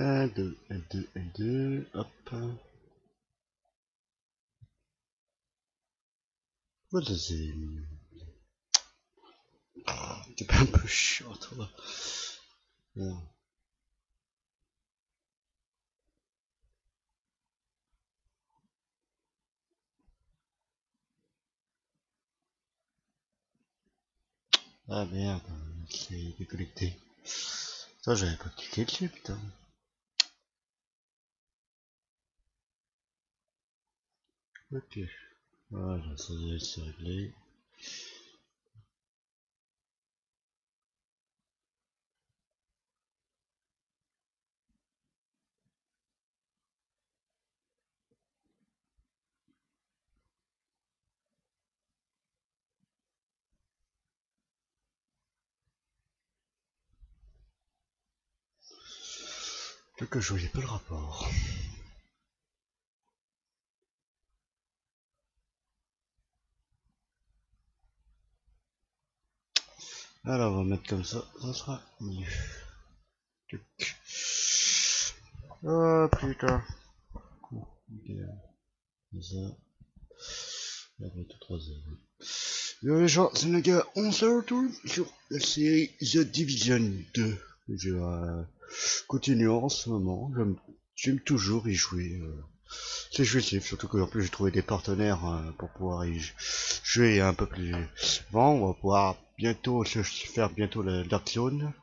L2, L2, L2, hop. Voilà, c'est pas un peu chiant, toi. Non. Ah merde, c'est déconnecté. Ça, j'avais pas cliqué dessus, putain. Ok. Voilà, ça y est, c'est réglé. Que je voyais pas le rapport. Alors, on va mettre comme ça sera mieux. Tuc. Oh putain. Ok. Ça. La bientôt 3h. Yo les gens, c'est le gars, on se retrouve sur la série The Division 2. Je continue en ce moment, j'aime toujours y jouer. C'est jouissif, surtout que en plus j'ai trouvé des partenaires pour pouvoir y jouer un peu plus. Bon, on va pouvoir bientôt se faire bientôt la Dark Zone.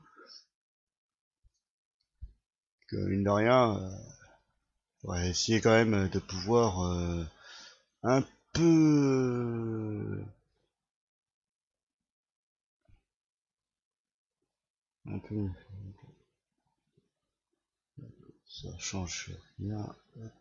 Que mine de rien, on va essayer quand même de pouvoir un peu un peu ça change rien.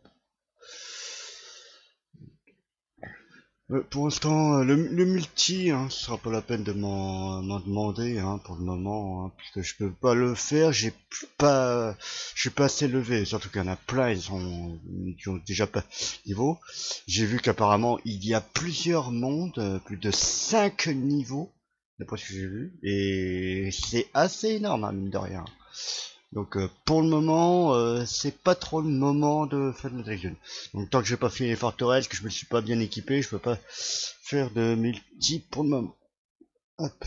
Pour l'instant, le multi, hein, ce sera pas la peine de m'en demander, hein, pour le moment, hein, puisque je peux pas le faire, je suis pas assez levé, surtout qu'il y en a plein, qui ont déjà pas niveau. J'ai vu qu'apparemment, il y a plusieurs mondes, plus de 5 niveaux, d'après ce que j'ai vu, et c'est assez énorme, hein, mine de rien. Donc pour le moment, c'est pas trop le moment de faire de la. Donc tant que j'ai pas fait les forteresses, que je me suis pas bien équipé, je peux pas faire de multi pour le moment. Hop.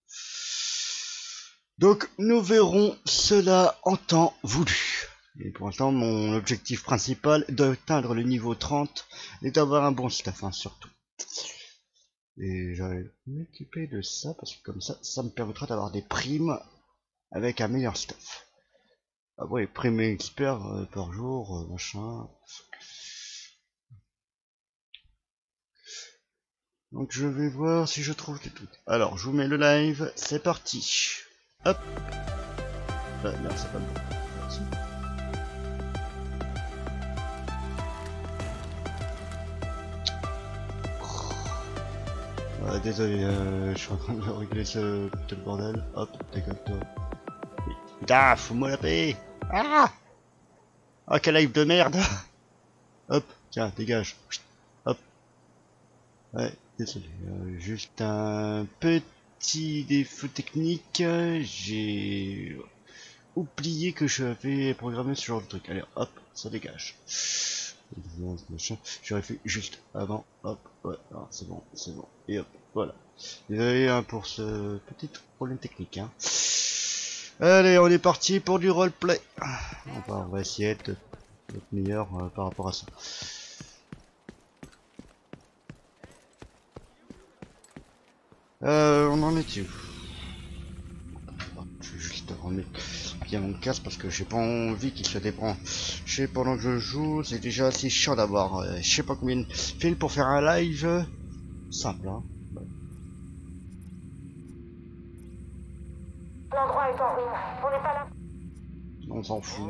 Donc nous verrons cela en temps voulu. Et pour l'instant, mon objectif principal est d'atteindre le niveau 30 et d'avoir un bon staff, hein, surtout. Et j'allais m'équiper de ça, parce que comme ça me permettra d'avoir des primes avec un meilleur staff. Ah ouais, primes expert par jour, machin. Donc je vais voir si je trouve des trucs. Alors, je vous mets le live, c'est parti. Hop. Non, c'est pas bon. Merci. Désolé, je suis en train de régler ce putain de bordel. Hop, décolle-toi. Putain, fous-moi la paix. Ah. Oh, quel live de merde. Hop, tiens, dégage. Hop. Ouais, désolé. Juste un petit défaut technique. J'ai oublié que j'avais programmé ce genre de truc. Allez, hop, ça dégage. J'aurais fait juste avant. Hop, ouais, c'est bon, c'est bon. Et hop, voilà. Désolé hein, pour ce petit problème technique. Hein. Allez, on est parti pour du roleplay. On va essayer d'être meilleur par rapport à ça. On en est où? Je vais juste remettre bien mon casque parce que j'ai pas envie qu'il se débranche pendant que je joue. C'est déjà assez chiant d'avoir je sais pas combien de fils pour faire un live simple. Hein. Ouais. L'endroit est en ruine, on n'est pas là. On s'en fout.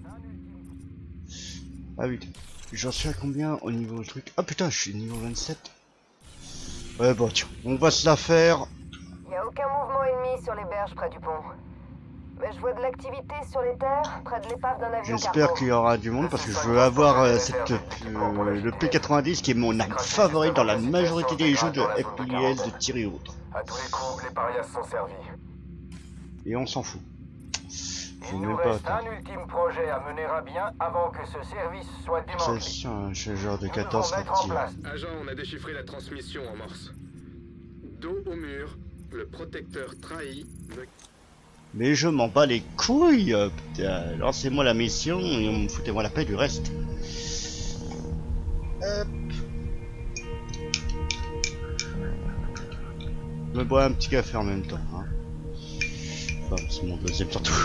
Ah oui, j'en suis à combien au niveau du truc? Ah putain, je suis niveau 27. Ouais bon tiens, on va se la faire. Il n'y a aucun mouvement ennemi sur les berges près du pont. Mais je vois de l'activité sur les terres, près de l'épave d'un avion cargo. J'espère qu'il y aura du monde parce que je veux avoir le P90 qui est mon arme favorite dans la majorité des jeux de FPS, de tir et autres. À tous les coups, les parias sont servis. Et on s'en fout. Je Il n'ai nous pas reste un ultime projet à mener à bien avant que ce service soit démantelé. c'est un genre de Nous 14 devons mettre en reptiles. place. Agent, on a déchiffré la transmission en morse. Dos au mur, le protecteur trahi. Mais je m'en bats les couilles, putain. Lancez-moi la mission et foutez-moi la paix du reste. Hop. Je me bois un petit café en même temps. Hein. Enfin, c'est mon deuxième surtout.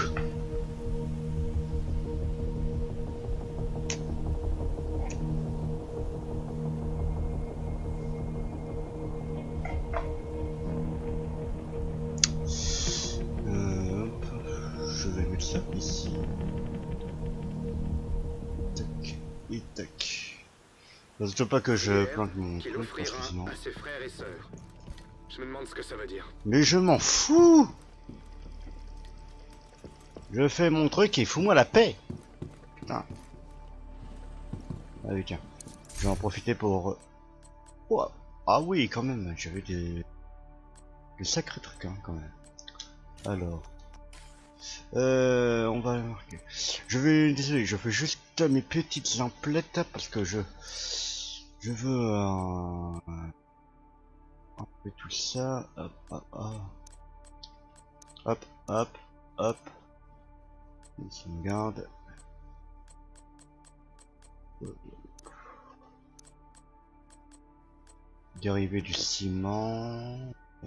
Hop. Je vais mettre ça ici. Tac et tac. Parce que pas que je plante mon Qu'il truc parce offrira que sinon. à ses frères et sœurs. Je me demande ce que ça veut dire. Mais je m'en fous. Je fais mon truc et fous-moi la paix. Putain. Allez tiens. Je vais en profiter pour... Oh, ah oui quand même, j'avais des sacrés trucs hein, quand même. Alors... on va marquer. Désolé, je fais juste mes petites emplettes parce que je veux enlever tout ça. Hop, hop, hop. Hop, hop, hop. Sauvegarde. Dérivé du ciment.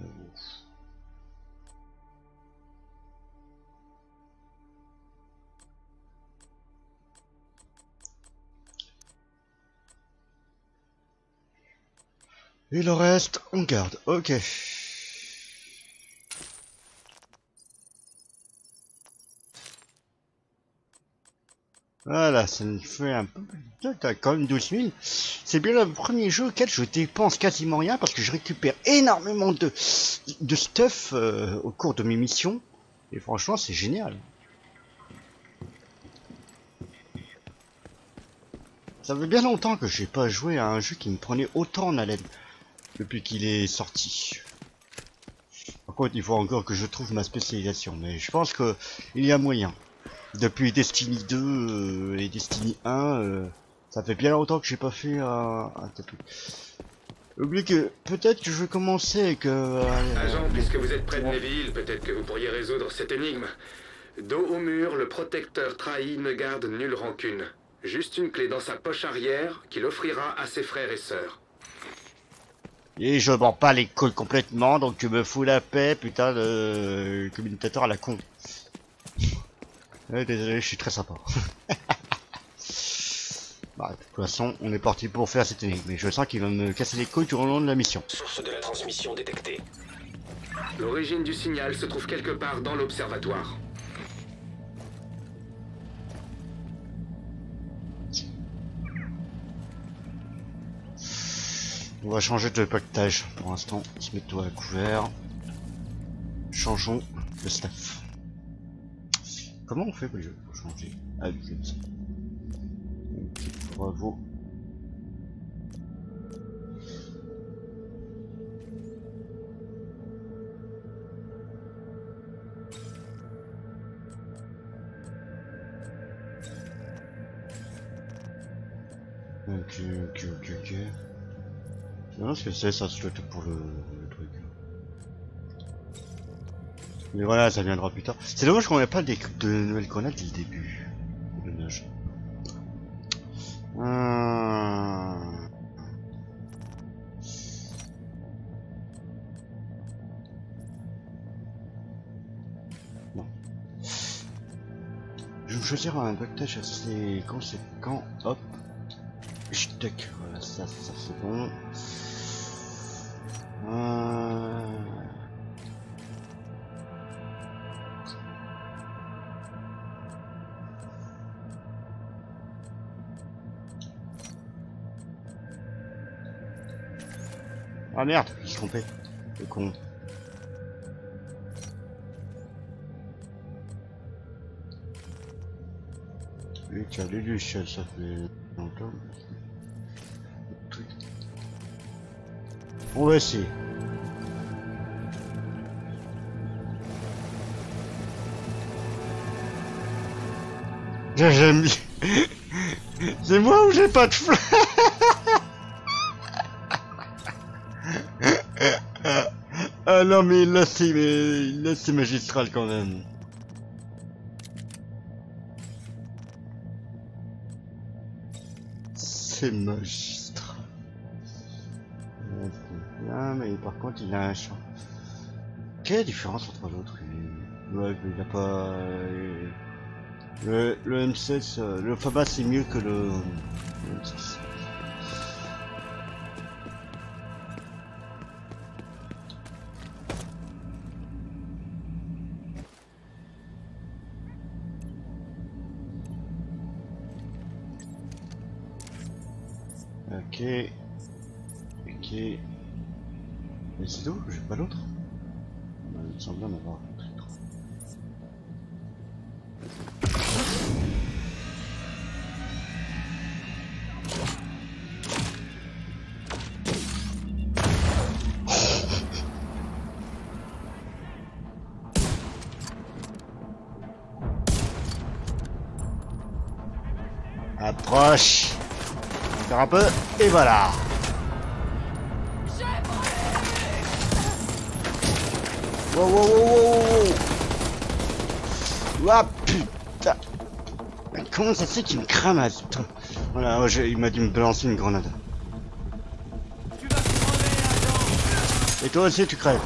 Et le reste, on garde. Ok. Voilà, ça me fait un peu... T'as quand même 12 000. C'est bien le premier jeu auquel je dépense quasiment rien parce que je récupère énormément de stuff au cours de mes missions. Et franchement, c'est génial. Ça fait bien longtemps que j'ai pas joué à un jeu qui me prenait autant en haleine depuis qu'il est sorti. Par contre, il faut encore que je trouve ma spécialisation, mais je pense que il y a moyen. Depuis Destiny 2 et Destiny 1, ça fait bien longtemps que j'ai pas fait un tapis. Oublie que peut-être que je vais commencer avec... Agent, puisque vous êtes près de Neville, peut-être que vous pourriez résoudre cette énigme. Dos au mur, le protecteur trahi ne garde nulle rancune. Juste une clé dans sa poche arrière qu'il offrira à ses frères et sœurs. Et je m'en bats les couilles complètement, donc tu me fous la paix, putain de communicateur à la con. Désolé, je suis très sympa. Bah, de toute façon, on est parti pour faire cette énigme, mais je sens qu'il va me casser les couilles tout au long de la mission. Source de la transmission détectée. L'origine du signal se trouve quelque part dans l'observatoire. On va changer de pactage pour l'instant. Se mettre toi à couvert. Changeons de staff. Comment on fait pour changer? Ah oui, comme ça. Ok, bravo. Ok. Non, ce que c'est, ça se doit être pour le truc. Mais voilà, ça viendra plus tard. C'est dommage qu'on n'ait pas de nouvelles grenades dès le début. Dommage. Non. Je vais choisir un pactage assez conséquent. Hop. Tac. Voilà, ça c'est bon. Ah merde, je me suis trompé. Le con. Et tiens, les Luciens, ça fait longtemps. On va essayer. J'aime bien. C'est moi ou j'ai pas de flingue? Ah non mais là c'est magistral quand même. C'est magistral. C'est bien, mais par contre il a un champ. Quelle est la différence entre l'autre? Ouais, il a pas... Le M16, le FAMAS c'est mieux que le M6. Ok. Ok. Mais c'est tout? J'ai pas l'autre? Il me semble en avoir un truc. Approche. Faire un peu et voilà. Wow wow wow wow wow. Ah putain. Mais comment ça se fait qu'il me cramasse, putain. Voilà, il m'a dû me balancer une grenade. Et toi aussi tu crèves.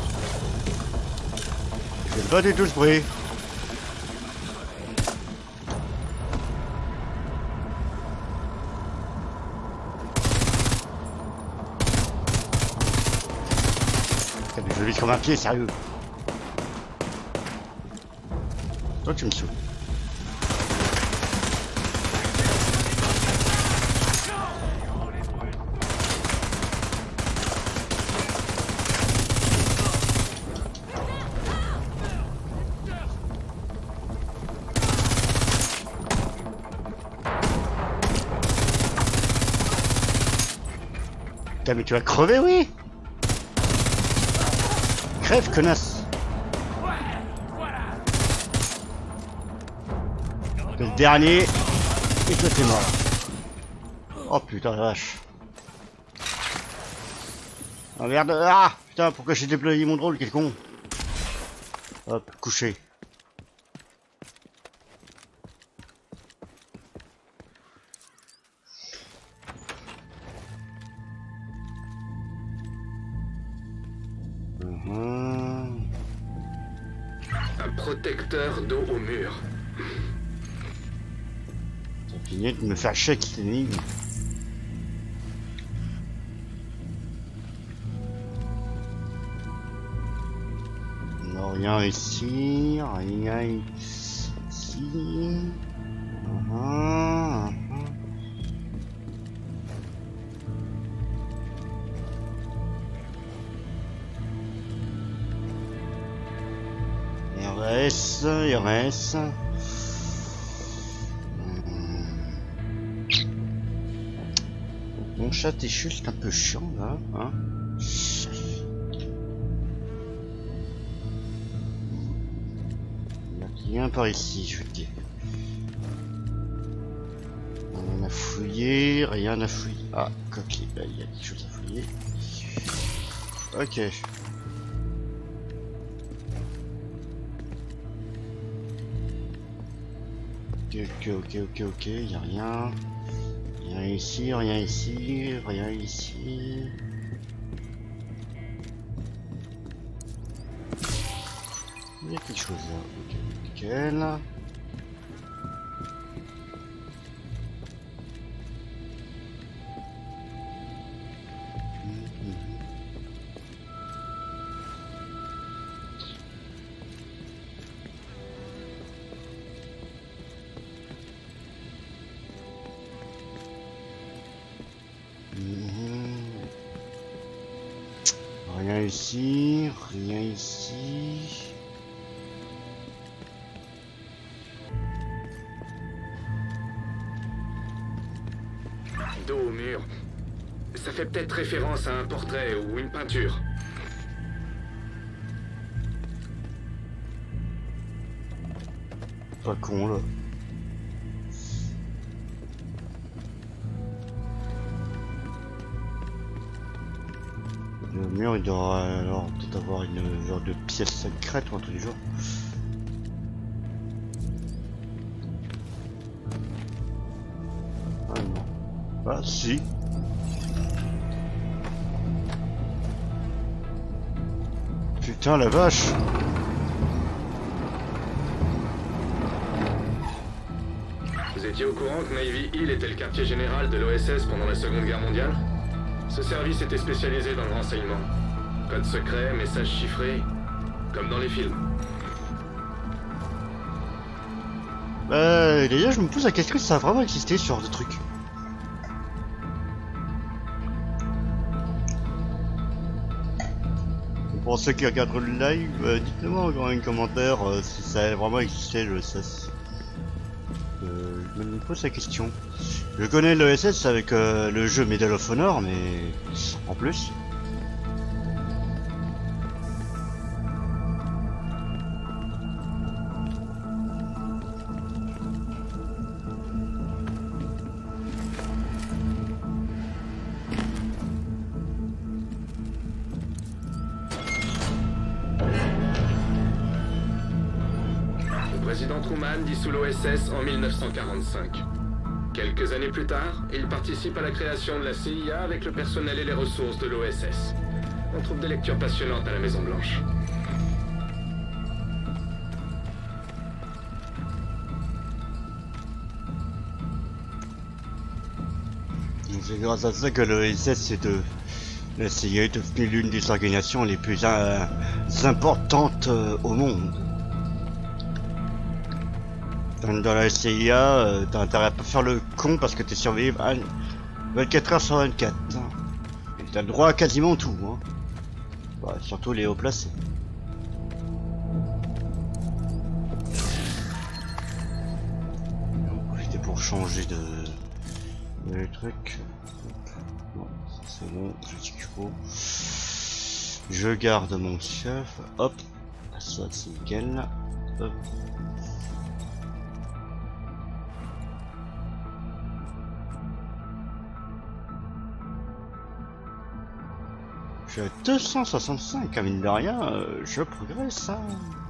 J'aime pas du tout ce bruit. Je vis comme un pied, sérieux. Toi tu me saoules. Putain mais tu vas crever, oui. Crève, connasse. T'es le dernier et toi t'es mort. Oh putain la vache. Oh merde. Ah putain, pourquoi j'ai déployé mon drôle, quel con. Hop, couché. Un protecteur d'eau au mur. Ça finit de me faire chier avec cette énigme. Non, rien ici, rien ici. Il reste. Mon chat est juste un peu chiant là, hein. Il y a rien par ici, je veux dire. Rien à fouiller, rien à fouiller. Ah, coquille, là il y a quelque chose à fouiller. Ok. Ok, y a rien. Rien ici, rien ici, rien ici. Il y a quelque chose là. Ok, nickel. Rien ici, rien ici. Dos au mur. Ça fait peut-être référence à un portrait ou une peinture. Pas con là. Le mur il doit alors peut-être avoir une genre de pièce secrète ou un truc du genre. Ah non. Ah si. Putain la vache. Vous étiez au courant que Navy Hill était le quartier général de l'OSS pendant la Seconde Guerre mondiale? Ce service était spécialisé dans le renseignement. Code secret, messages chiffrés, comme dans les films. D'ailleurs je me pose la question si ça a vraiment existé ce genre de truc. Pour ceux qui regardent le live, dites-le moi dans les commentaires si ça a vraiment existé l'OSS. Je me pose la question. Je connais l'OSS avec le jeu Medal of Honor, mais en plus. Le président Truman dissout l'OSS en 1945. Quelques années plus tard, il participe à la création de la CIA avec le personnel et les ressources de l'OSS. On trouve des lectures passionnantes à la Maison Blanche. C'est grâce à ça que l'OSS la CIA est devenue l'une des organisations les plus importantes au monde. Dans la CIA, t'as intérêt à pas faire le con parce que t'es surveillé 24 heures sur 24. Et t'as le droit à quasiment tout. Hein. Ouais, surtout les hauts placés. C'était pour changer de truc. Bon, c'est bon, j'ai ce qu'il faut. Je garde mon chef. Hop, ça c'est nickel. Hop. Je suis à 265, à mine de rien, je progresse, hein.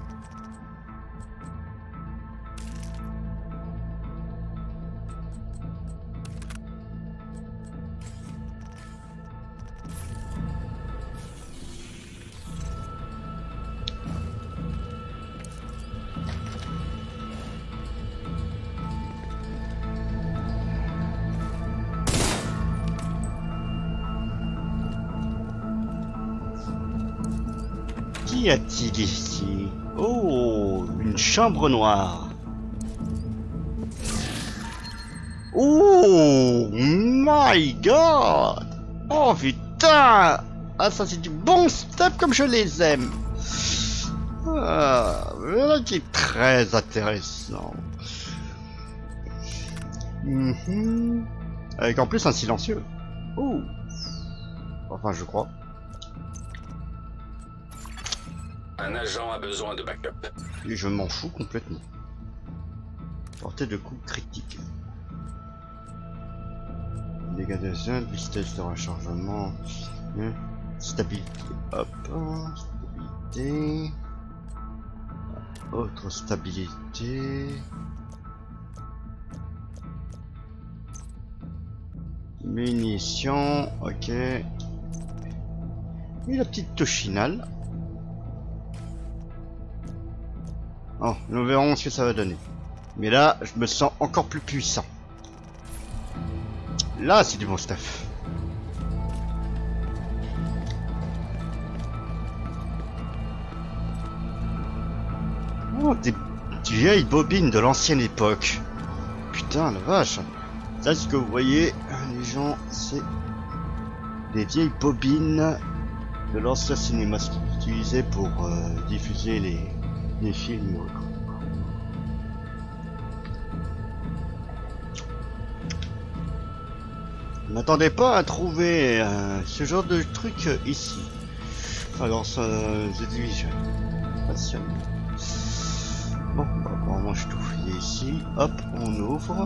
Qu'y a-t-il ici? Oh, une chambre noire. Oh my god! Oh putain! Ah ça c'est du bon stuff comme je les aime. Ah, voilà qui est très intéressant. Avec en plus un silencieux. Oh. Enfin je crois. Un agent a besoin de backup. Et je m'en fous complètement. Portée de coups critiques. Dégâts de zone, vitesse de rechargement. Stabilité. Hop. Stabilité. Autre stabilité. Munitions. Ok. Et la petite touche finale. Oh, nous verrons ce que ça va donner. Mais là, je me sens encore plus puissant. Là, c'est du bon stuff. Oh, des vieilles bobines de l'ancienne époque. Putain, la vache. Ça, ce que vous voyez, les gens, c'est des vieilles bobines de l'ancien cinéma, ce qu'ils utilisaient pour diffuser les films. Je m'attendais pas à trouver ce genre de truc ici. Enfin, dans The Division. Passion. Bon, bah, apparemment je tout fouillé ici. Hop, on ouvre.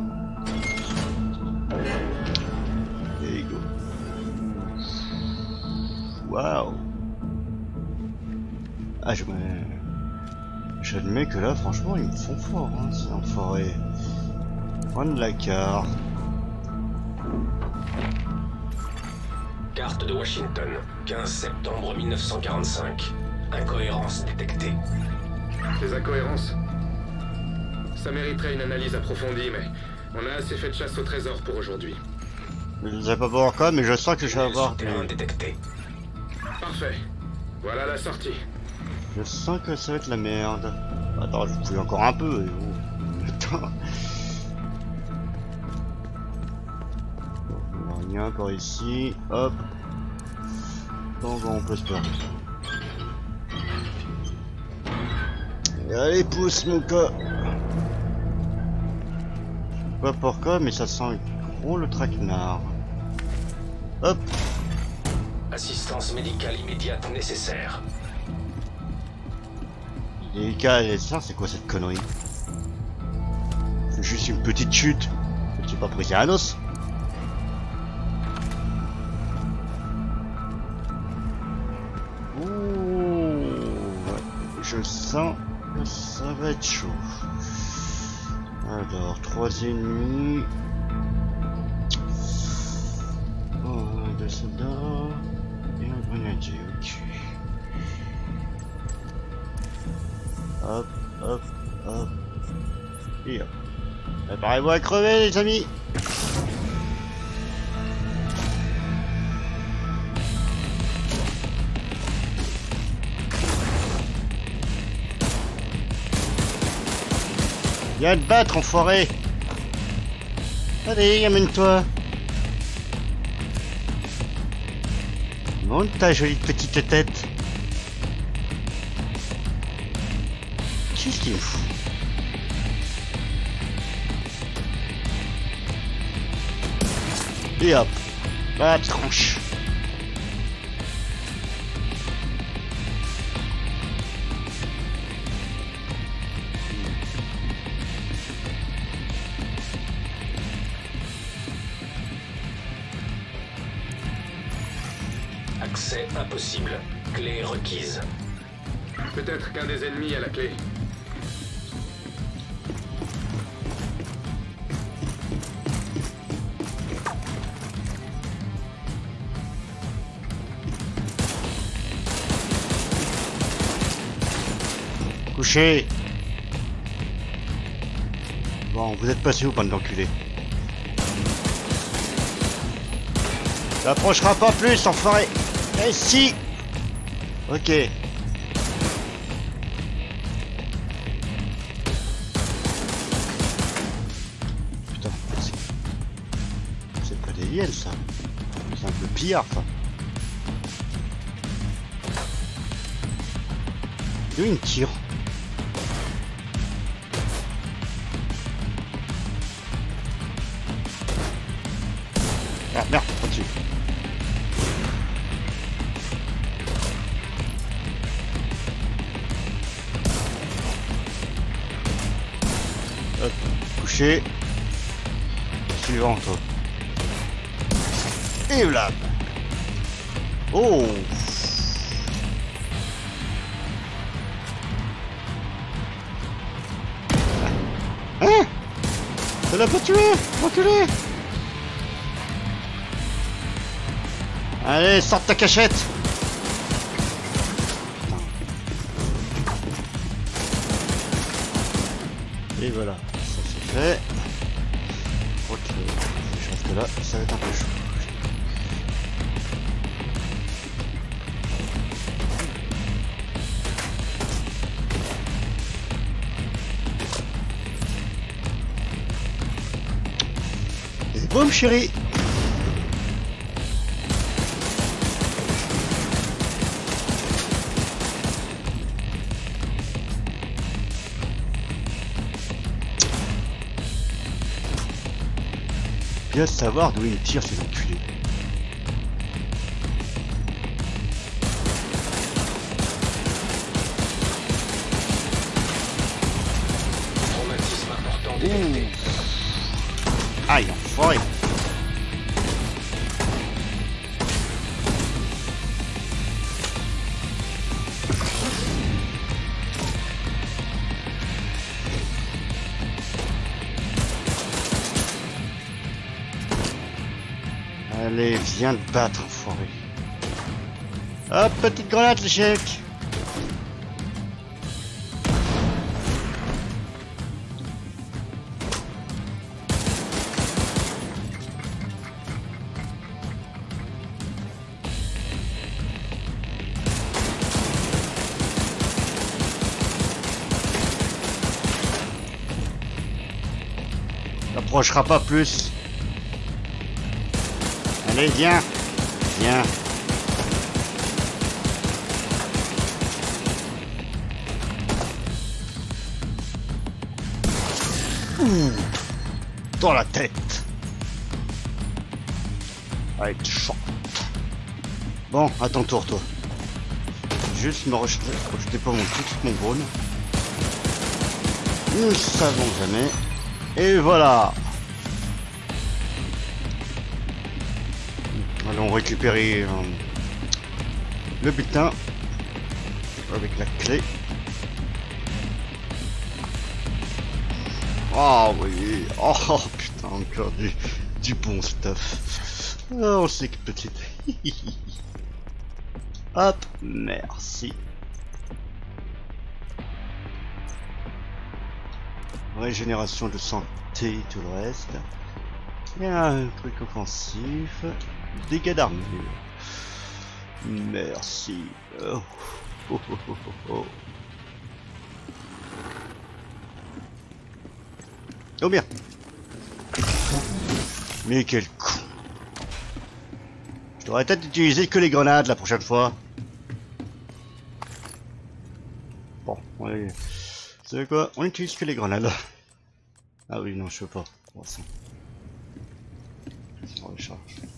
There you go. Waouh. Ah, j'admets que là, franchement, ils me font fort, hein, ces enfoirés. Prendre la carte. Carte de Washington, 15 septembre 1945. Incohérence détectée. Ces incohérences, ça mériterait une analyse approfondie, mais on a assez fait de chasse au trésor pour aujourd'hui. Je ne sais pas pourquoi, mais je sens que je vais avoir... Souterrain détecté. Parfait. Voilà la sortie. Je sens que ça va être la merde. Attends, je fouille encore un peu. Attends. Bon, il y a encore ici. Hop. Donc on peut se perdre. Allez, pousse mon cas. Je sais pas pourquoi, mais ça sent gros le traquenard. Hop. Assistance médicale immédiate nécessaire. Délicat, c'est quoi cette connerie? C'est juste une petite chute. Je suis pas brisé un os. Ouh, ouais. Je sens que ça va être chaud. Alors, 3 ennemis. Oh, 2 soldats. Et un grenadier, ok. Hop, hop, hop. Et hop. Préparez-vous à crever, les amis. Viens te battre, enfoiré. Allez, amène-toi. Monte ta jolie petite tête. Qu'est-ce qu'il me fout? Et hop, la tranche. Accès impossible. Clé requise. Peut-être qu'un des ennemis a la clé. Couché. Bon, vous êtes passé où, bande d'enculés? T'approcheras pas plus, enfoiré. Eh si. Ok. Putain, c'est pas des hyènes, ça. C'est un peu pillard, ça. D'où il me tire? Ah merde, au-dessus. Hop, couché. Suivant, toi. Et voilà. Oh. Hein? Ça l'a pas tué, reculé. Allez, sors de ta cachette. Et voilà, ça c'est fait. Ok, je pense que là, ça va être un peu chaud. Et boum, chérie. Bien savoir d'où ils tirent ces enculés. Traumatisme important détecté. Aïe, enfoiré. Allez, viens te battre, enfoiré. Hop, petite grenade, l'échec. T'approcheras pas plus. Allez, viens. Viens. Ouh. Dans la tête. Allez, chante. Bon, à ton tour, toi. Juste me rejeter pas mon truc, mon drone. Nous ne savons jamais. Et voilà. Allons récupérer le butin avec la clé. Ah oui. Oh putain, encore du bon stuff. Oh, on sait que petite. Hop, merci. Régénération de santé, tout le reste. Il y a un truc offensif. Dégâts d'armure. Merci. Oh. Oh, oh, oh, oh, oh. Oh bien. Mais quel con. Je devrais peut-être utiliser que les grenades la prochaine fois. Bon, allez. Vous savez quoi? On utilise que les grenades. Ah oui, non, je peux pas. Bon, ça. On recharge.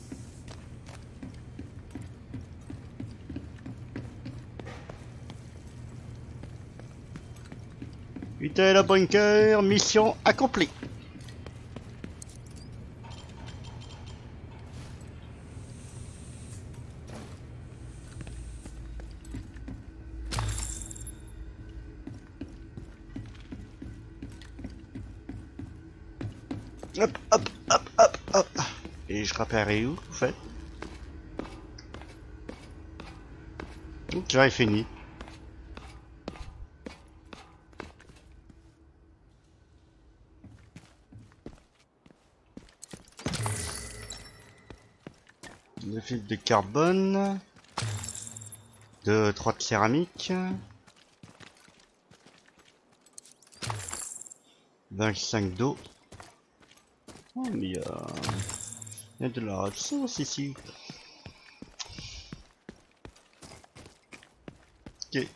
Putain, la bunker, mission accomplie. Hop, hop, hop, hop, hop. Et je rappellerai où, en fait? J'avais fini. Deux fils de carbone. 3 de céramique. 25 d'eau. Oh, mais il y a de la ressource ici. Ok.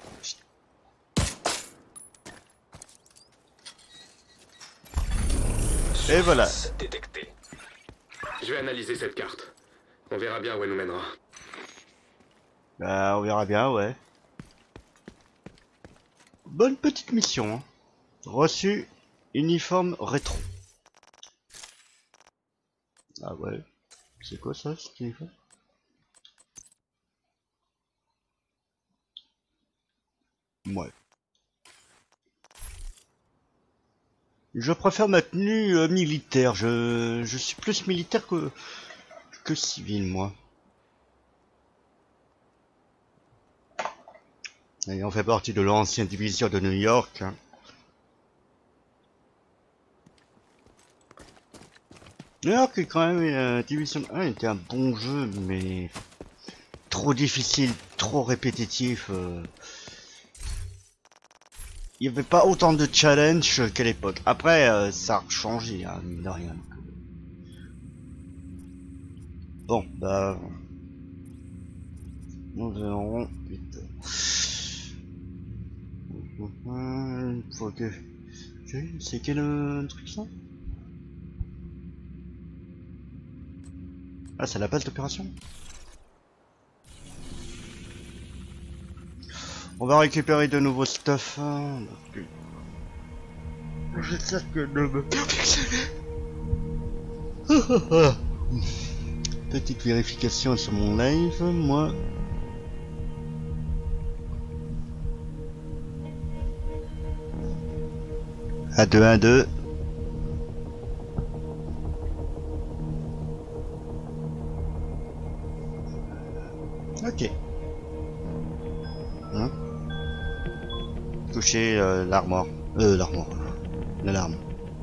Et voilà. Détecté. Je vais analyser cette carte. On verra bien où elle nous mènera. Bah, on verra bien, ouais. Bonne petite mission. Hein. Reçu uniforme rétro. Ah ouais. C'est quoi ça, cet uniforme? Ouais. Je préfère ma tenue militaire. Je suis plus militaire que civil, moi. Et on fait partie de l'ancienne division de New York. Hein. New York est quand même Division 1 était un bon jeu, mais trop difficile, trop répétitif. Il n'y avait pas autant de challenge qu'à l'époque. Après, ça a changé, hein, mine de rien. Bon, bah... nous verrons vite. Faut que... C'est quel truc ça? Ah, c'est la base d'opération. On va récupérer de nouveaux stuff. Hein, j'espère que ne me... Petite vérification sur mon live, moi. À 2, 1, 2. Ok. Hein? Toucher l'armoire. L'armoire. L'alarme.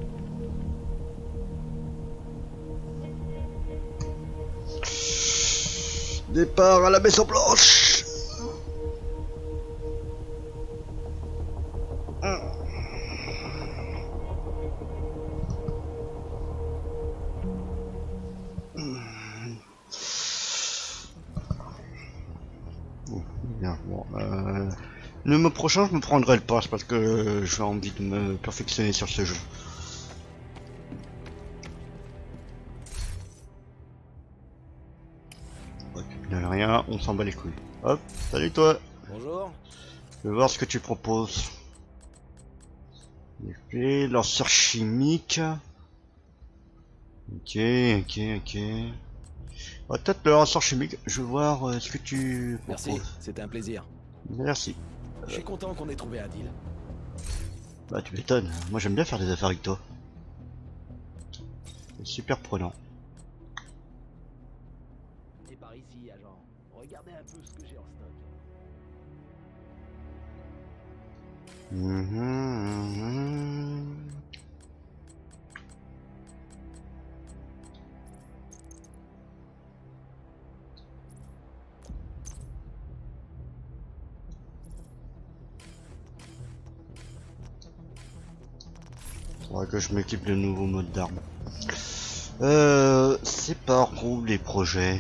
Départ à la Maison Blanche. Bien, bon, le mois prochain je me prendrai le pass parce que j'ai envie de me perfectionner sur ce jeu. Il n'y a rien, on s'en bat les couilles. Hop, salut toi. Bonjour. Je vais voir ce que tu proposes. Épée, lanceur chimique. Ok. Oh, peut-être le lanceur chimique, je vais voir ce que tu proposes. Merci, c'était un plaisir. Merci. Je suis content qu'on ait trouvé un deal. Bah tu m'étonnes, moi j'aime bien faire des affaires avec toi. C'est super prenant. Et par ici, agent. Regardez un peu ce que j'ai en stock. Faudra que je m'équipe de nouveaux modes d'armes. C'est par où les projets?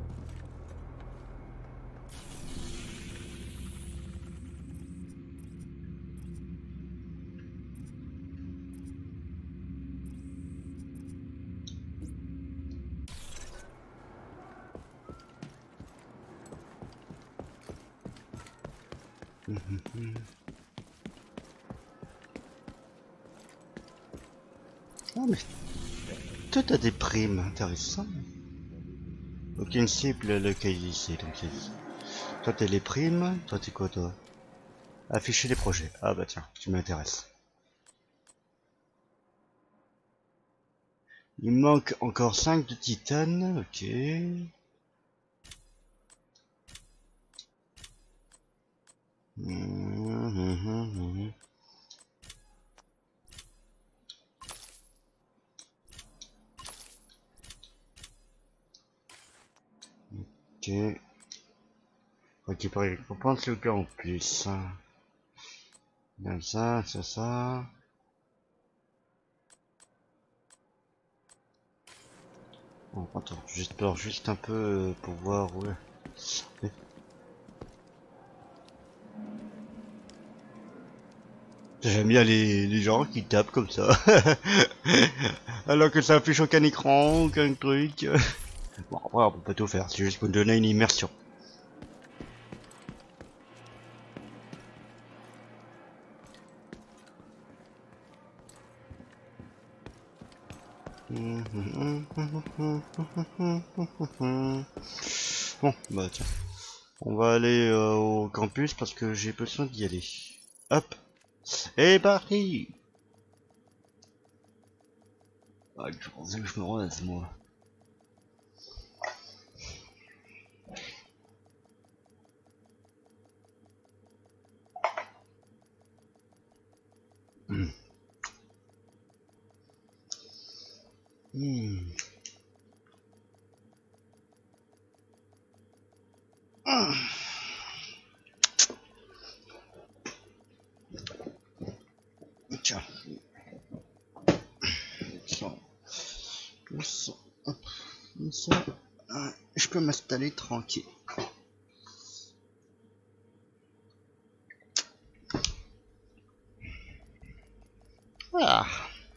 Ah mais toi t'as des primes, intéressant. Aucune cible localisée, donc c'est dit. Toi t'es les primes, toi t'es quoi toi? Afficher les projets. Ah bah tiens, tu m'intéresses. Il manque encore 5 de titane, ok. Ok. Récupérer les récompenses, s'il vous plaît, en plus. Bien ça, ça. Bon, attends, j'espère juste un peu pour voir où est. J'aime bien les gens qui tapent comme ça. Alors que ça affiche aucun écran, aucun truc. Bon, après, on peut pas tout faire, c'est juste pour donner une immersion. Bon, bah tiens. On va aller au campus parce que j'ai besoin d'y aller. Hop. Et parti. Ah, je pensais que je me rase, moi. Tiens. Ça. Je peux m'installer tranquille. Voilà.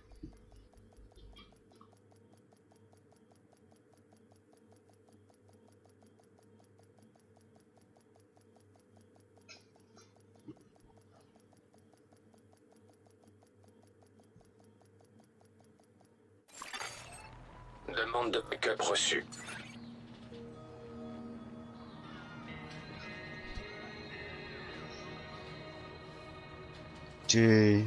Demande de backup reçue. Ne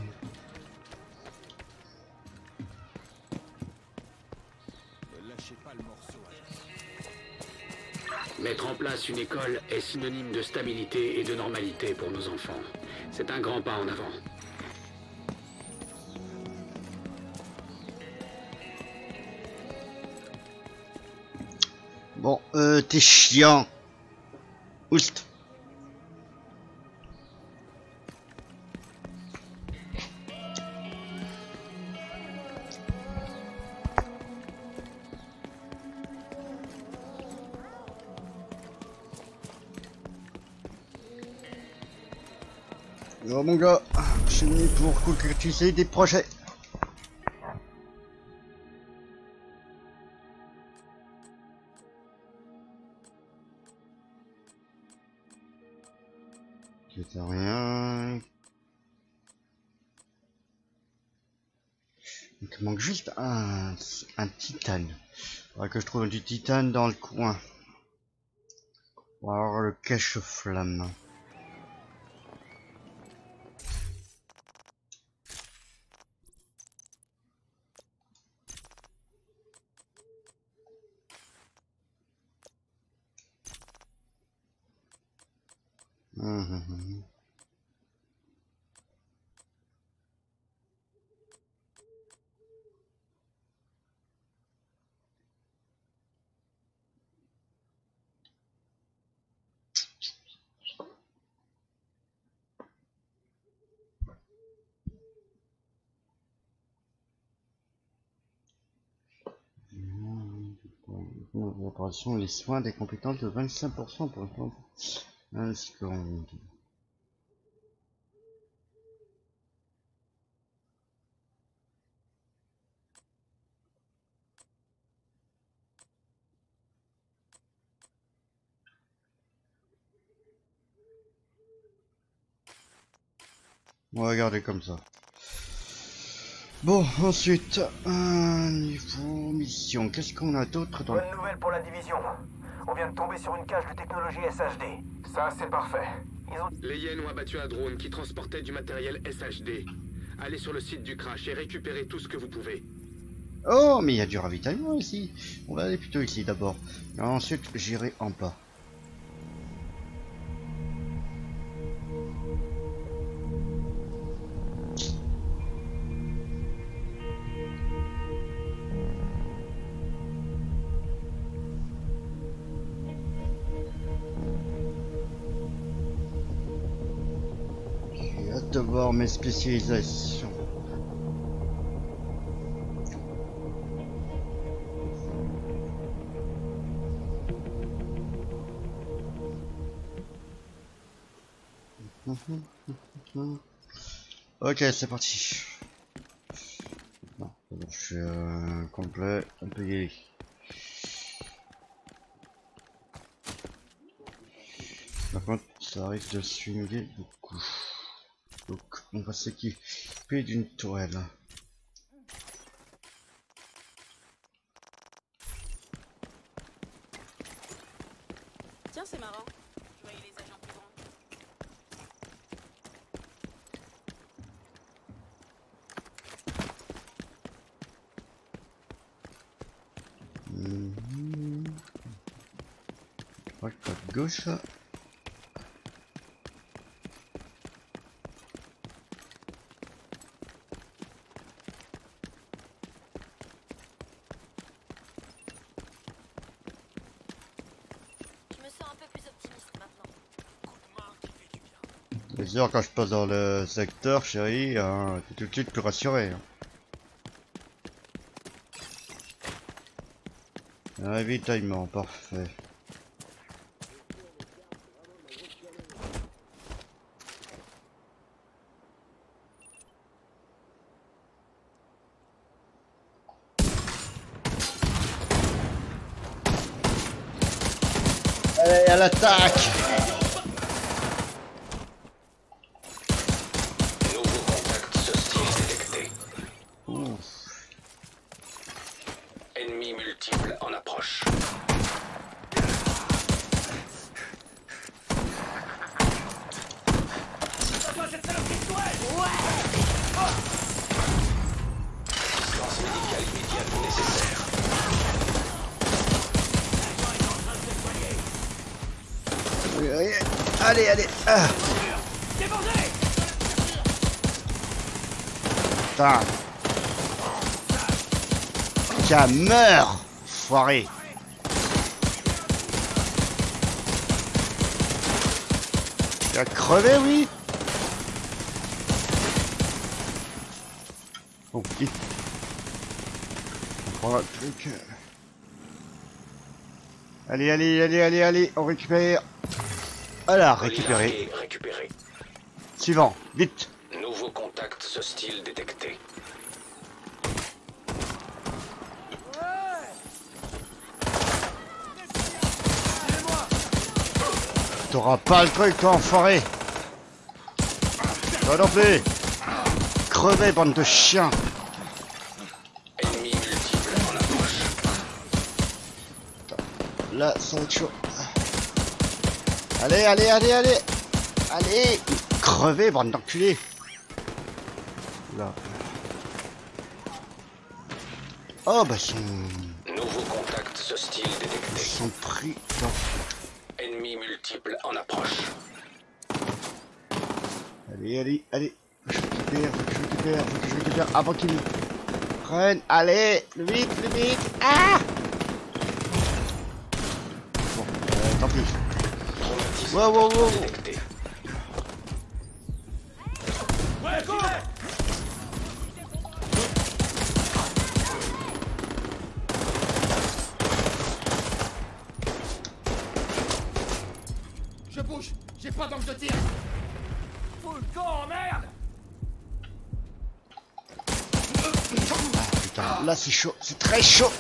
lâchez pas le morceau. Mettre en place une école est synonyme de stabilité et de normalité pour nos enfants. C'est un grand pas en avant. Bon, t'es chiant. Oust. Alors mon gars, je suis venu pour concrétiser des projets. C'est rien. Il me manque juste un titane. Il faudrait que je trouve du titane dans le coin. Pour avoir le cache-flamme. L'opération, les soins des compétences de 25% pour le temps. 1 seconde. On va regarder comme ça. Bon, ensuite, niveau mission, qu'est-ce qu'on a d'autre dans le... Bonne nouvelle pour la division. On vient de tomber sur une cache de technologie SHD. Ça, c'est parfait. Les Hyènes ont abattu un drone qui transportait du matériel SHD. Allez sur le site du crash et récupérez tout ce que vous pouvez. Oh, mais il y a du ravitaillement ici. On va aller plutôt ici d'abord. Ensuite, j'irai en bas. J'ai hâte de voir mes spécialisations. Ok, c'est parti. Non, je suis complet, on peut y aller. Par contre, ça risque de swinguer beaucoup. Donc, on va s'équiper d'une tourelle. Tiens, c'est marrant. Je voyais les agents plus grands. Droite, pas de gauche. Je me sens un peu plus optimiste maintenant. C'est sûr, quand je passe dans le secteur, chérie, t'es tout de suite plus rassuré. Ravitaillement, parfait. Allez, à l'attaque! Nouveau contact hostile détecté. Ouf. Ennemis multiples en approche. Assistance médicale immédiate nécessaire. Allez, allez, allez. Ah. Putain. Tiens, meurs, foiré. Tu as crevé, oui. Bon, vite. On prend un truc. Allez, allez, allez, allez, allez, on récupère. Voilà, récupéré. Récupéré. Suivant, vite. Nouveau contact hostile détecté. T'auras pas le truc, toi, enfoiré. Toi non plus. Crevez, bande de chiens. Ennemi multiple en approche. Là, ça va être chaud. Allez, allez, allez, allez. Allez. Crevez, bande d'enculés. Là. Oh, bah, Nouveau contact hostile détecté. ils sont pris dans... Ennemi multiple en approche. Allez, allez, allez. Faut que je récupère, faut que je récupère, faut que je récupère avant qu'ils me prennent. Allez, le vite, le vite. Ah! Bon, tant pis. Traumatisme Wow, wow, wow. détecté. Je bouge. J'ai pas d'angle de tir. Faut le camp, merde. Putain, là c'est chaud, c'est très chaud.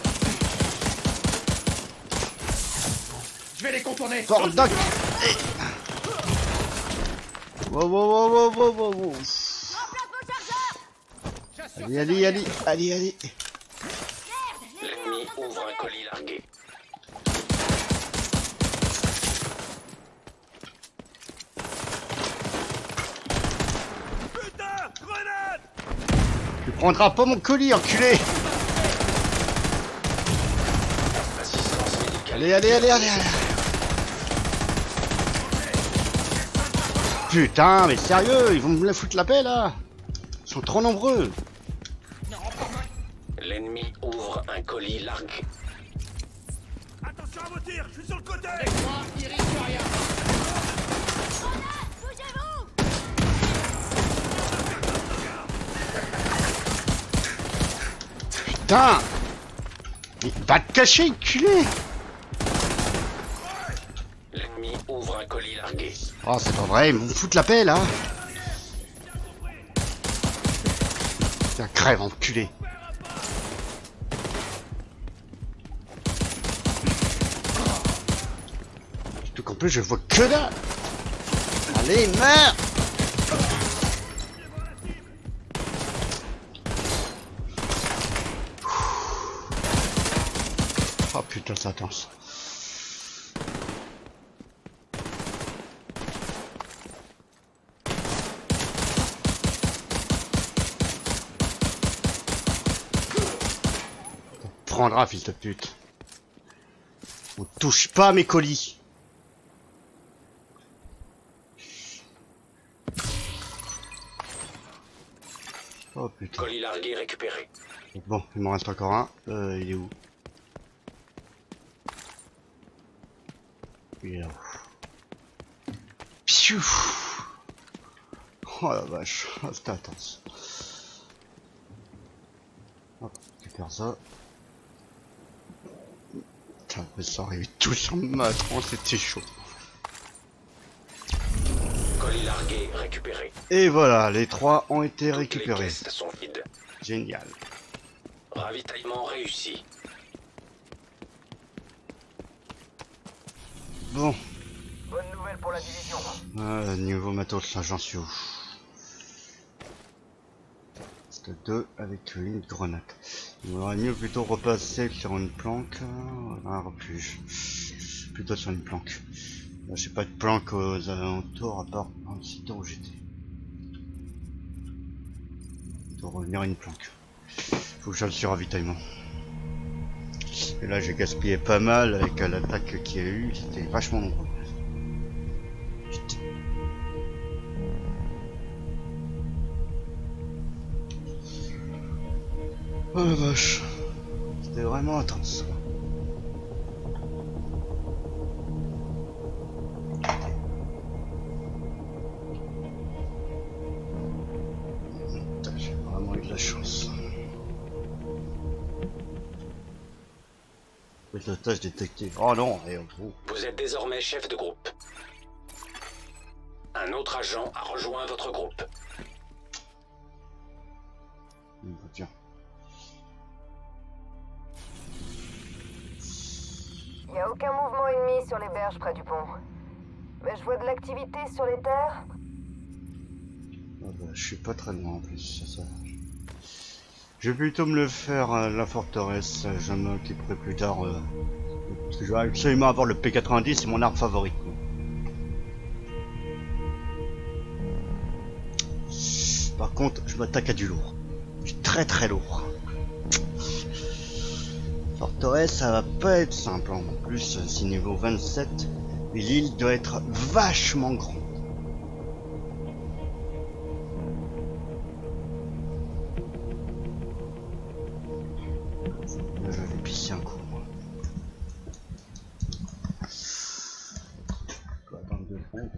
Je vais les contourner. Bordel. Wow, wow, wow, wow, wow, wow, wow. Allez, allez, allez, allez, allez. L'ennemi ouvre un colis largué. Tu prendras pas mon colis, enculé. Assistance médicale. Allez, allez, allez, allez, allez. Putain, mais sérieux, ils vont me la foutre la paix là. Ils sont trop nombreux. L'ennemi ouvre un colis largué. Attention à vos tirs, je suis sur le côté. Moi, il risque rien. Putain. Mais va te cacher, enculé. L'ennemi ouvre un colis largué. Oh, c'est pas vrai, ils vont me foutre la paix là. Putain, crève, enculé. Surtout qu'en plus, je vois que là. Allez, meurs. Oh putain, ça tense. Prendra, fils de pute. On touche pas à mes colis. Oh putain. Colis largué récupéré. Bon, il m'en reste encore un. Il est où? Il est là-haut. Piou. Oh la vache, c'était intense. Hop, récupère ça. Putain, mais ça arrive tous en matrons, c'était chaud. Colis largué récupéré. Et voilà, les trois ont été Toutes récupérés. les caisses sont vides. Génial. Ravitaillement réussi. Bon, Bonne nouvelle pour la division. niveau matos, là j'en suis où? C'était 2 avec une grenade. Il vaudrait mieux plutôt repasser sur une planque. Un refuge. Plutôt sur une planque. Là, j'ai pas de planque aux alentours à part un site où j'étais. Il doit revenir à une planque. Faut que j'aille sur ravitaillement. Et là j'ai gaspillé pas mal avec l'attaque qu'il y a eu, c'était vachement nombreux. Oh la vache. C'était vraiment intense. Putain, j'ai vraiment eu de la chance. Pilotage détecté. Oh non, et on trouve. Vous êtes désormais chef de groupe. Un autre agent a rejoint votre groupe. Tiens. Y a aucun mouvement ennemi sur les berges près du pont. Mais je vois de l'activité sur les terres. Ah bah, je suis pas très loin en plus, ça. Je vais plutôt me le faire la forteresse, je m'occuperai plus tard. Parce que je vais absolument avoir le P90, c'est mon arme favorite. Par contre, je m'attaque à du lourd. Du très très lourd. Forteresse, ça va pas être simple. En plus, c'est niveau 27. Et l'île doit être vachement grande. Là, je vais pisser un coup. Je vais attendre 2 secondes.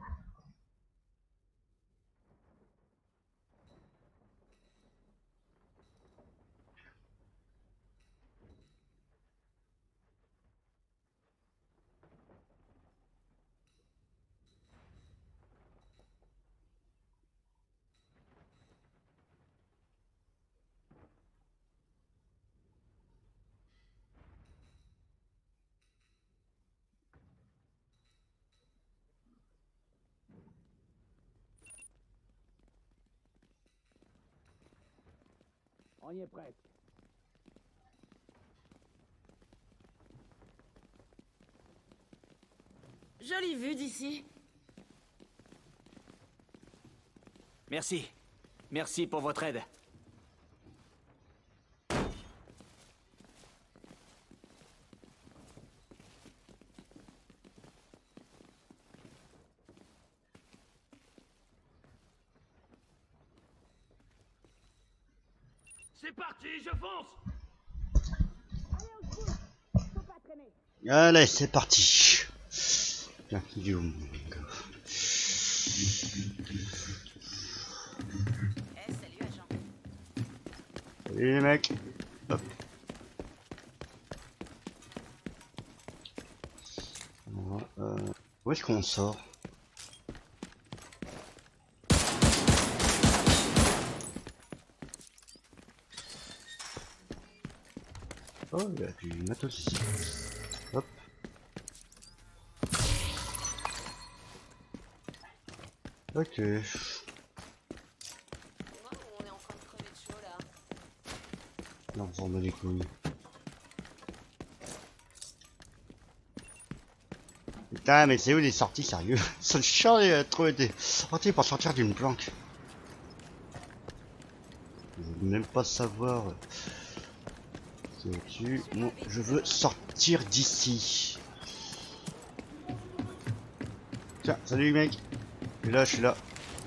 On y est presque. Jolie vue d'ici. Merci. Merci pour votre aide. C'est parti, je fonce. Allez, c'est parti. Tiens, il est où, mon gars? Eh, salut agent. Salut les mecs. Hop. Voilà, où est-ce qu'on sort? Oh, il y a du matos ici. Hop. Ok. Moi, on est en train de crever de chaud là. Non, on s'en bat les couilles. Putain, mais c'est où les sorties, sérieux? C'est chiant de trouver des sorties pour sortir d'une planque. Je veux même pas savoir. C'est au-dessus. Non, je veux sortir d'ici. Tiens, salut mec. Je suis là.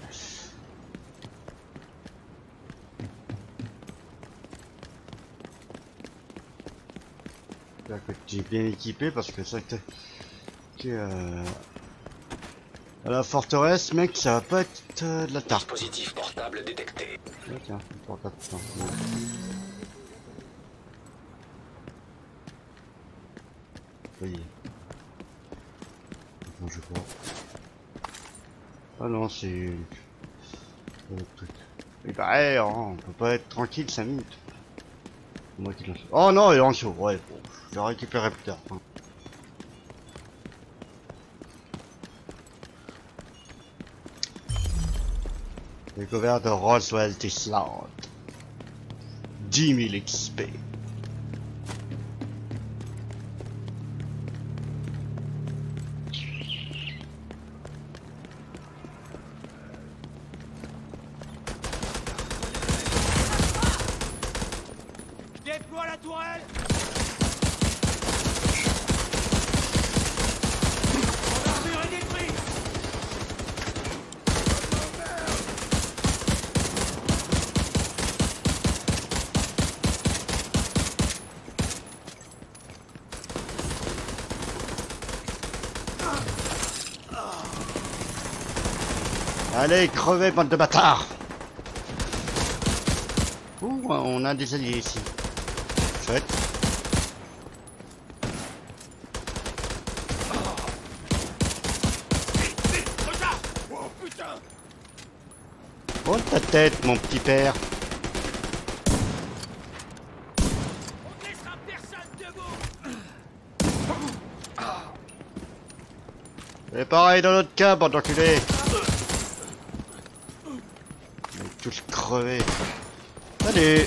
J'ai bien équipé parce que ça à la forteresse, mec, ça va pas être de la tarte. Dispositif portable détecté. Ah, tiens, portable, putain. Ça y est. Attends, je vois. Ah non, c'est le truc. Mais pareil, hein, on peut pas être tranquille 5 minutes. C'est moi qui lance. Oh non, il est en dessous. Ouais, bon, je le récupérerai plus tard. Hein. Découverte de Roswell Island. 10 000 XP. Déploie la tourelle. Mon armure est détruite. Allez, crevez, bande de bâtards. Ouh, on a des alliés ici. Chouette. Oh ta tête, mon petit père. On ne laissera personne debout. Et pareil dans l'autre cas, bande d'enculés. On est tous crevés. Salut.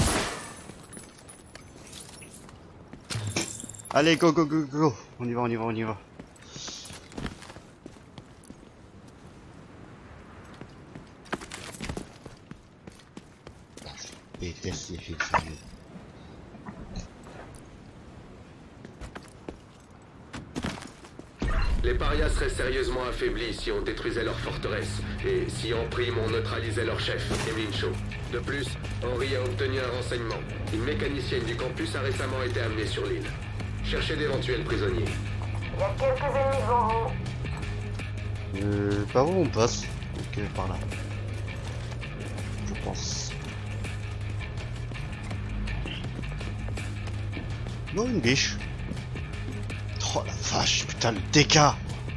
Allez, go, go, go, go. On y va, on y va, on y va. Je déteste les films sérieux. Les parias seraient sérieusement affaiblis si on détruisait leur forteresse, et si en prime on neutralisait leur chef, Emeline Shaw. De plus, Henry a obtenu un renseignement. Une mécanicienne du campus a récemment été amenée sur l'île. Cherchez d'éventuels prisonniers. Il y a quelques ennemis devant vous. Par où on passe? Ok, par là. Je pense. Non, une biche. Oh la vache, putain, le dégât.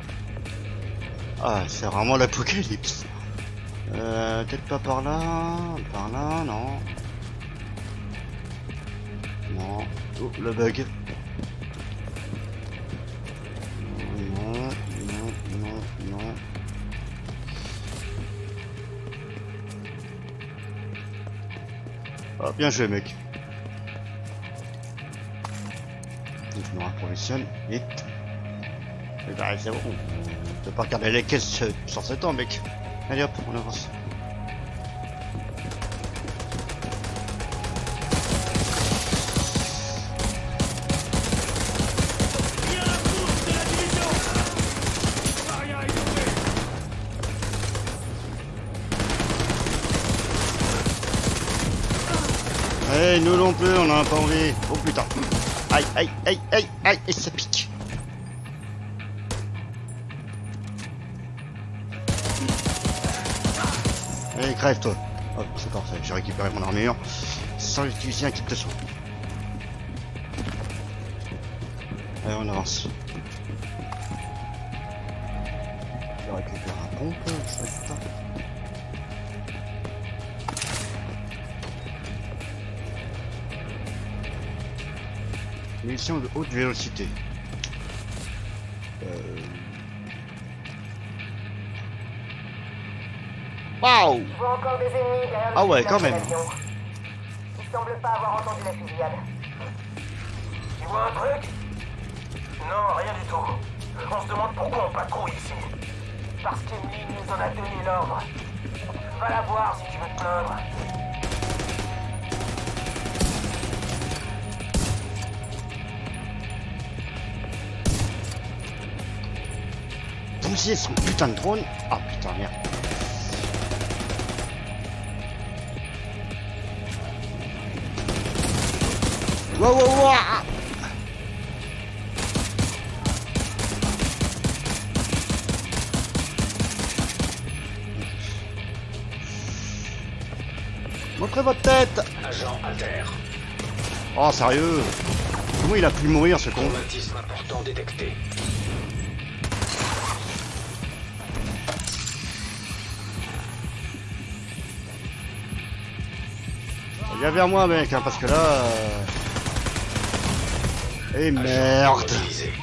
Ah, c'est vraiment l'apocalypse. Peut-être pas par là. Par là, non. Non. Oh, le bug. Non, non, non, non. Ah, bien joué, mec. Je me rapprovisionne vite. Et bah, c'est bon. On peut pas regarder les caisses sur ce temps, mec. Allez hop, on avance. Eh, nous non plus, on en a pas envie. Oh putain. Aïe, aïe, aïe, aïe, aïe, et ça pique. Allez, crève toi. Hop, c'est parfait, j'ai récupéré mon armure sans utiliser un kit de soin. Allez, on avance. Je récupère un pompe, chouette. Munitions de haute vélocité. Waouh! Je vois encore des ennemis derrière le Ah ouais, fuselage quand de même. l'avion. Ils semblent pas avoir entendu la fusillade. Tu vois un truc? Non, rien du tout. On se demande pourquoi on patrouille ici. Parce qu'Emily nous en a donné l'ordre. Va la voir si tu veux te plaindre. Pousser son putain de drone. Ah putain, merde. Wow, wow, wow. Montrez votre tête. Agent à terre. Oh, sérieux? Comment il a pu mourir, ce con? Traumatisme important détecté. Viens vers moi, mec, hein, parce que là... Eh merde! Mobilisé.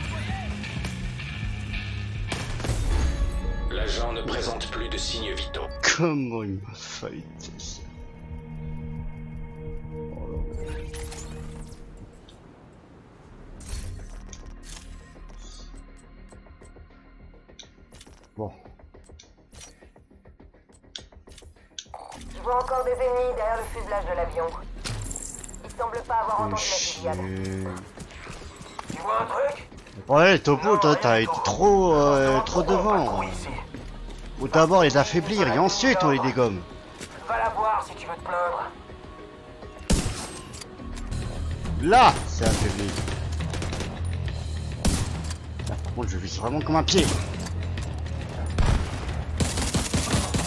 L'agent ne présente plus de signes vitaux. Comment il m'a fallu ça? Bon. Je vois encore des ennemis derrière le fuselage de l'avion. Ils semblent pas avoir entendu la fusillade. Tu vois un truc? Ouais, Topo, Non, toi, rien t'as du été tout. trop, On se demande trop pourquoi on devant. patrouille ici. Faut d'abord les affaiblir et ensuite on les dégomme. Va la voir si tu veux te plaindre. Là, c'est affaibli. Là, par contre, je vise vraiment comme un pied.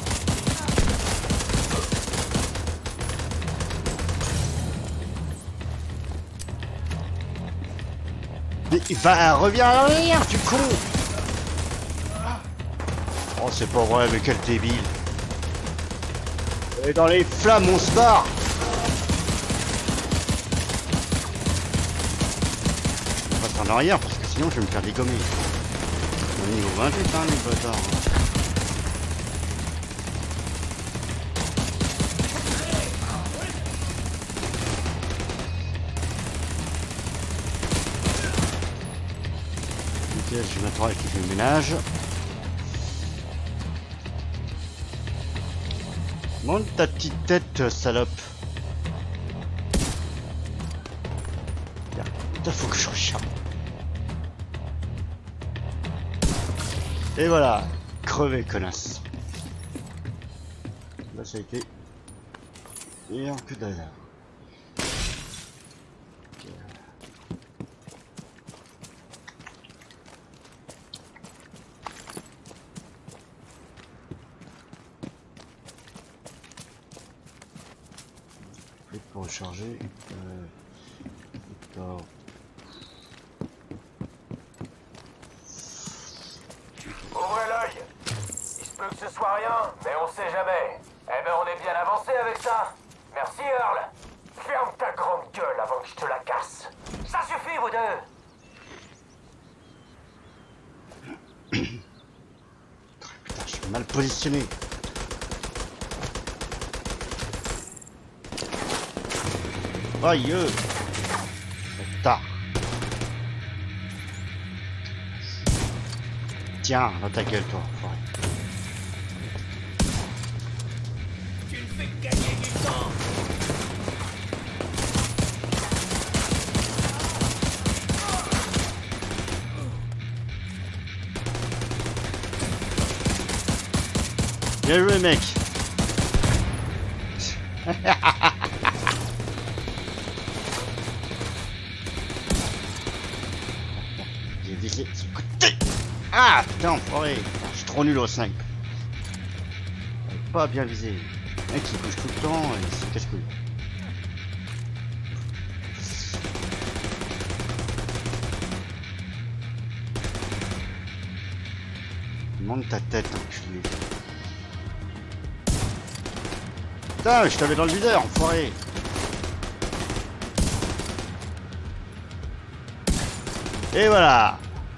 Mais va, reviens à l'arrière, tu con! Oh, c'est pas vrai, mais quel débile! Et dans les flammes, on se barre! On passe en arrière parce que sinon je vais me faire dégommer. On est niveau 28, hein, les bâtards. Ok, je vais m'attendre avec le ménage. Monte ta petite tête, salope. Putain, faut que je recharge. Et voilà, crevé, connasse. Là, ça a été. Et un peu d'ailleurs. Pour recharger. D'accord. Ouvrez l'œil. Il se peut que ce soit rien, mais on sait jamais. Eh ben on est bien avancé avec ça. Merci Earl. Ferme ta grande gueule avant que je te la casse. Ça suffit vous deux. Putain, je suis mal positionné. Aïe! Tard. Tiens, dans ta gueule, toi. Enfoiré. Tu me fais gagner du temps. Bien joué, mec. J'ai visé ce côté. Ah putain, enfoiré. Je suis trop nul au 5. Pas bien visé. Le mec il bouge tout le temps et il se casse-couille. Monte ta tête, enculé. Putain, je t'avais dans le viseur, enfoiré. Et voilà.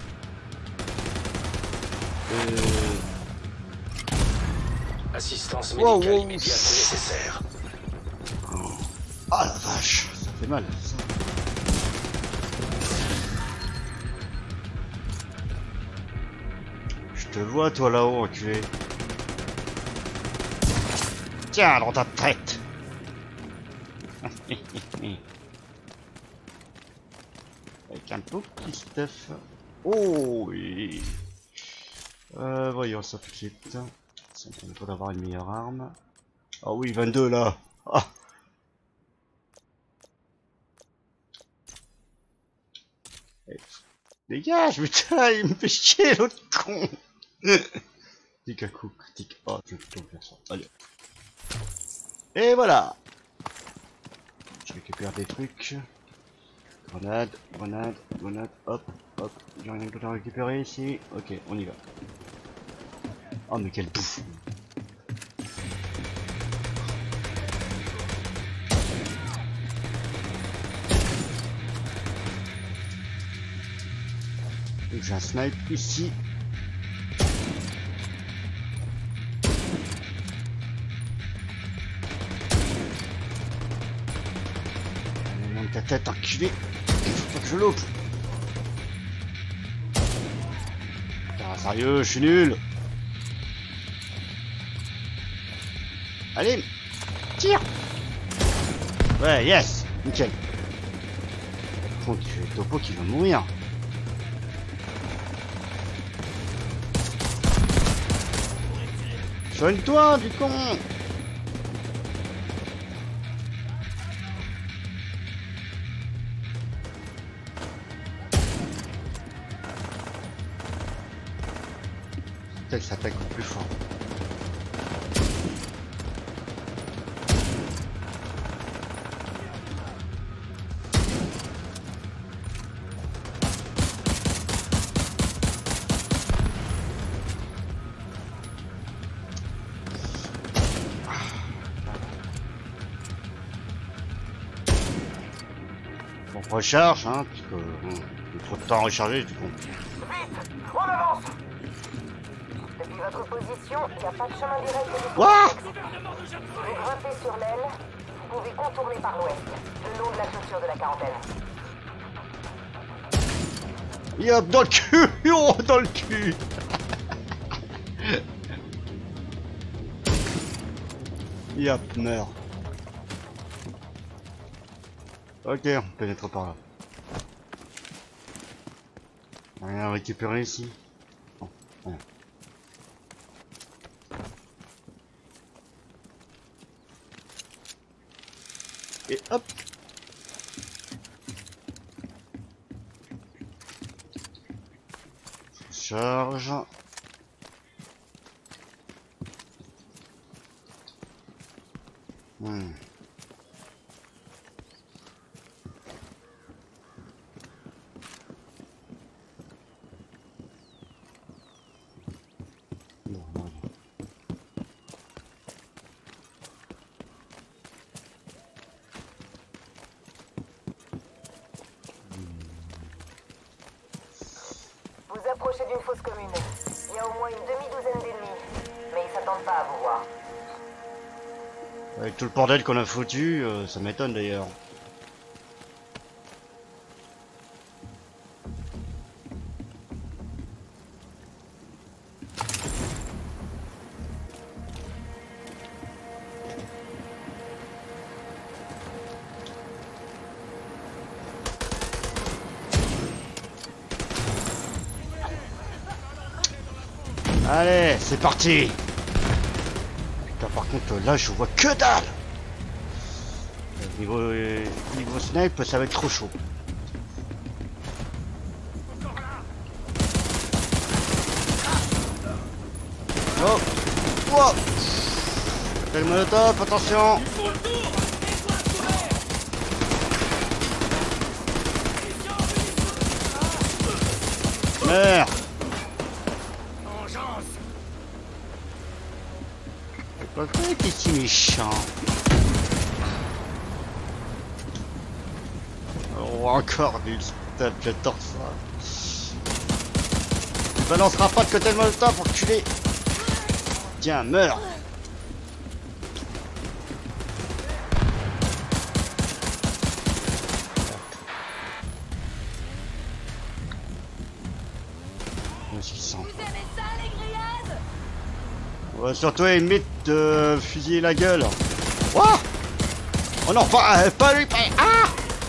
Assistance Wow, médicale wow. immédiate nécessaire. Ah la vache, ça fait mal. Ça. Je te vois toi là-haut, enculé. Tiens, dans ta tête. Avec un petit stuff. Oh oui. Voyons ça tout de suite. Ça me permet pas d'avoir une meilleure arme. Ah oui, 22 là. Ah. Dégage, putain, il me fait chier l'autre con. Tic un coup, critique. Oh, je vais plutôt faire ça. Allez. Et voilà. Je récupère des trucs. Grenade, grenade, grenade, hop, hop. J'ai rien d'autre à récupérer ici. Ok, on y va. Oh mais quelle bouffe. J'ai un snipe ici. Allez, monte ta tête, enculé. Faut pas que je loupe. Putain, sérieux, je suis nul. Allez, tire. Ouais, yes, nickel. Faut qu'il fait topo qui va mourir. Soigne-toi, du con. Peut-être que ça attaque plus fort. recharge, hein, parce que il faut de temps à recharger du coup. Vite, on avance. Depuis votre position, il n'y a pas de chemin direct de Ouah! Si vous grimpez sur l'aile, vous pouvez contourner par l'ouest, le long de la clôture de la quarantaine. Yop, dans le cul! Oh, dans le cul! Yop, meurs. Ok, on pénètre par là. Rien à récupérer ici. Oh, rien. Et hop! Charge. Vous approchez d'une fosse commune. Il y a au moins une demi-douzaine d'ennemis, mais ils s'attendent pas à vous voir. Avec tout le bordel qu'on a foutu, ça m'étonne d'ailleurs. Allez, c'est parti. Putain, par contre, là, je vois que dalle. Niveau snipe, ça va être trop chaud. Oh, wow. Cocktail molotov, attention. Merde. Pourquoi t'es si méchant? Oh, encore du step, j'adore ça. Tu balanceras pas de cocktail molotov pour enculé. Tiens, meurs. On va surtout éviter de fusiller la gueule. Ouah! Oh non, pas lui, pas... Ah!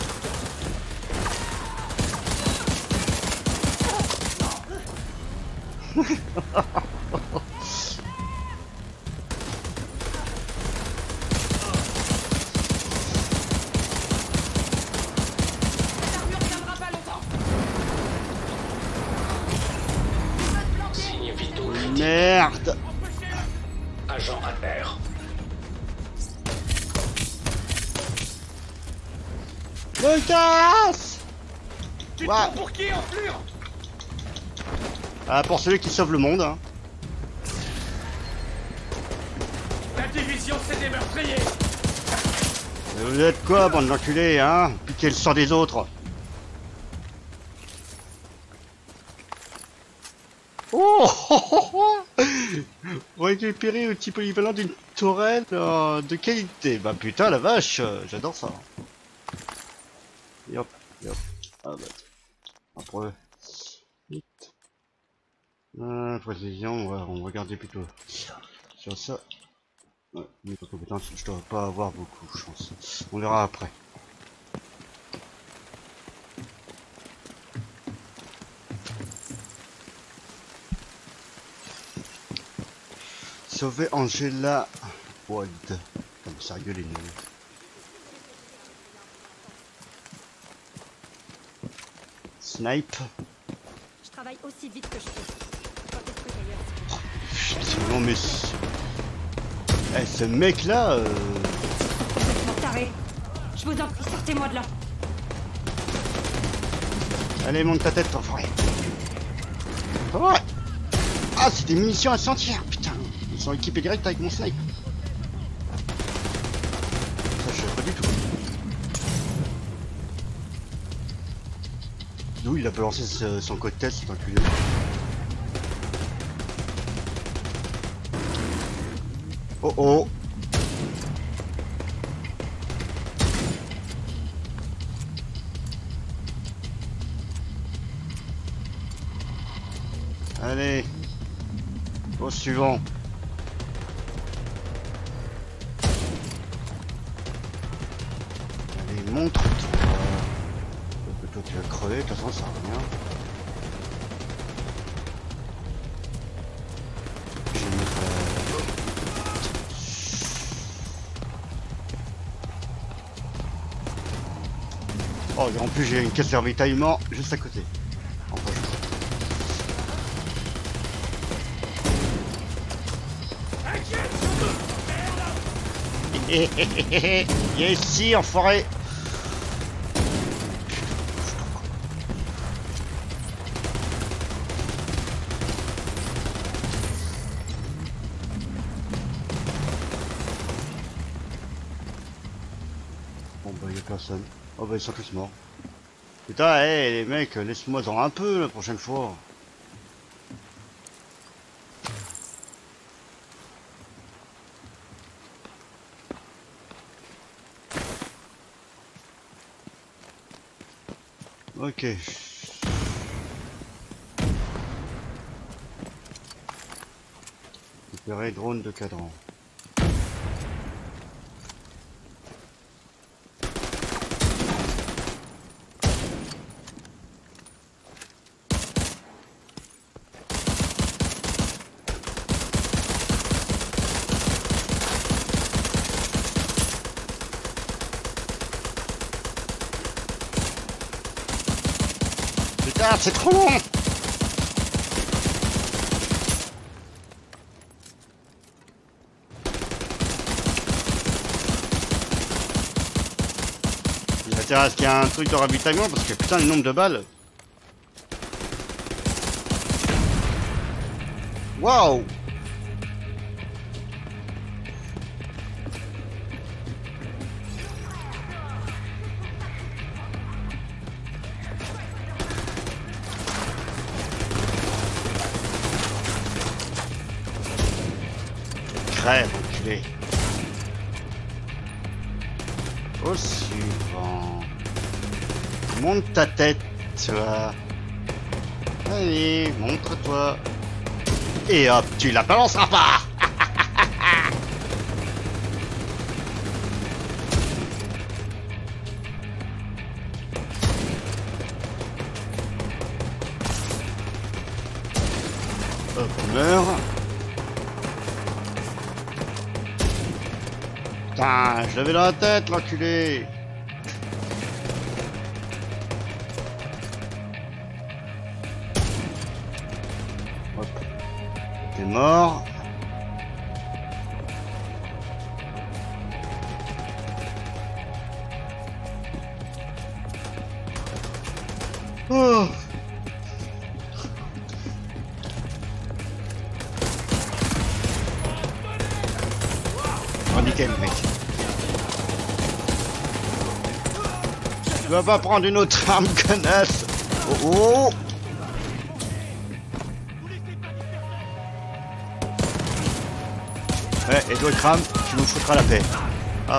Signes vitaux. Merde! Agent à terre. Me casse! Tu te Ouais. prends pour qui, enflure? Ah, pour celui qui sauve le monde, hein. La division s'est démeurtriée. Vous êtes quoi, bande d'enculés, hein? Piquez le sang des autres. Oh! Récupérer le type polyvalent d'une tourelle de qualité. Bah putain, la vache, j'adore ça. Yop, yop. Ah bah. Après. Vite. Précision, ouais, on va regarder plutôt sur ça. Ouais, niveau compétence, je dois pas avoir beaucoup, je pense. On verra après. Sauver Angela Ward. Comme sérieux les nuls. Snipe. Je travaille aussi vite que je peux. Quand est-ce que d'ailleurs Putain, non mais... Eh, ce mec là... complètement taré. Je vous en prie, sortez-moi de là. Allez, monte ta tête, enfoiré. Ouais. Ah, c'est des munitions incendiaires, putain. Ils sont équipés direct avec mon snipe. Ça, je sais pas du tout. D'où il a balancé son cocktail, cet enculé. Oh oh. Allez. Au suivant. Allez, montre-toi. Toi tu vas crever, de toute façon ça sert à rien. Je vais mettre Oh, et en plus j'ai une caisse de ravitaillement juste à côté. Enfin, Viens ici, enfoiré. Bon bah y'a personne. Oh bah ils sont tous morts. Putain, hé les mecs, laisse-moi en un peu la prochaine fois. Ok. Récupérer drone de cadran. Putain, c'est trop long. Il a intérêt à ce qu'il y ait un truc de ravitaillement parce que putain le nombre de balles. Waouh. Crève, enculé. Au suivant. Monte ta tête, tu vois. Allez, montre-toi. Et hop, tu la balanceras pas. Hop, meurs. Putain, je l'avais dans la tête, l'enculé. Hop. T'es mort. Oh. Oh, nickel, mec. Tu vas pas prendre une autre arme, connasse. Oh oh. Ouais, et toi crame, tu nous foutras la paix. Hop.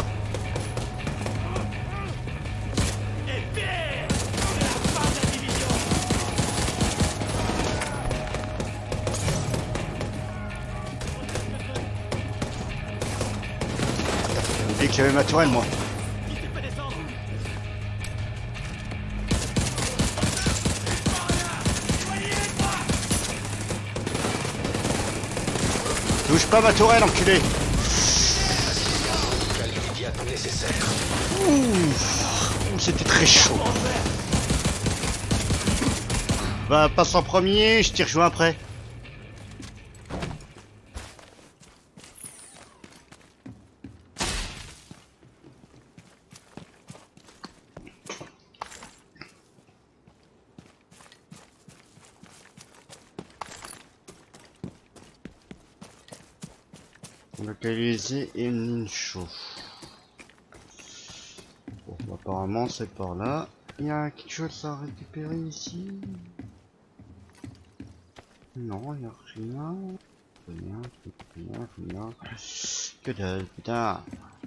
J'ai oublié qu'il y avait ma tourelle, moi. Touche pas ma tourelle, enculé. Ouh, c'était très chaud. Bah, passe en premier, je t'y rejoins après. Localiser une chauffe. Bon, apparemment c'est par là. Il y a quelque chose à récupérer ici? Non, il n'y a rien. Rien. Que dalle, putain.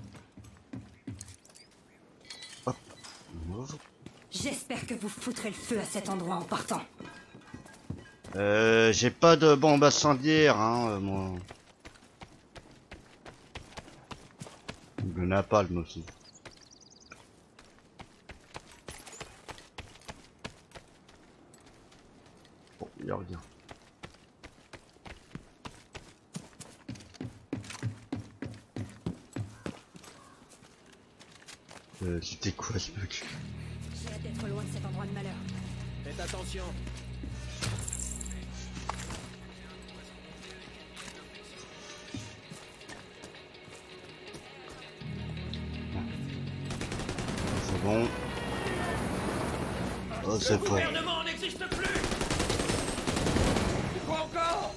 Hop. J'espère que vous foutrez le feu à cet endroit en partant. J'ai pas de bombe incendiaire, hein, moi. Le napalm aussi. Bon, il y a rien. C'était quoi ce bug? J'ai hâte d'être loin de cet endroit de malheur. Faites attention. C'est bon. Oh, c'est bon. Le gouvernement n'existe plus. Quoi encore?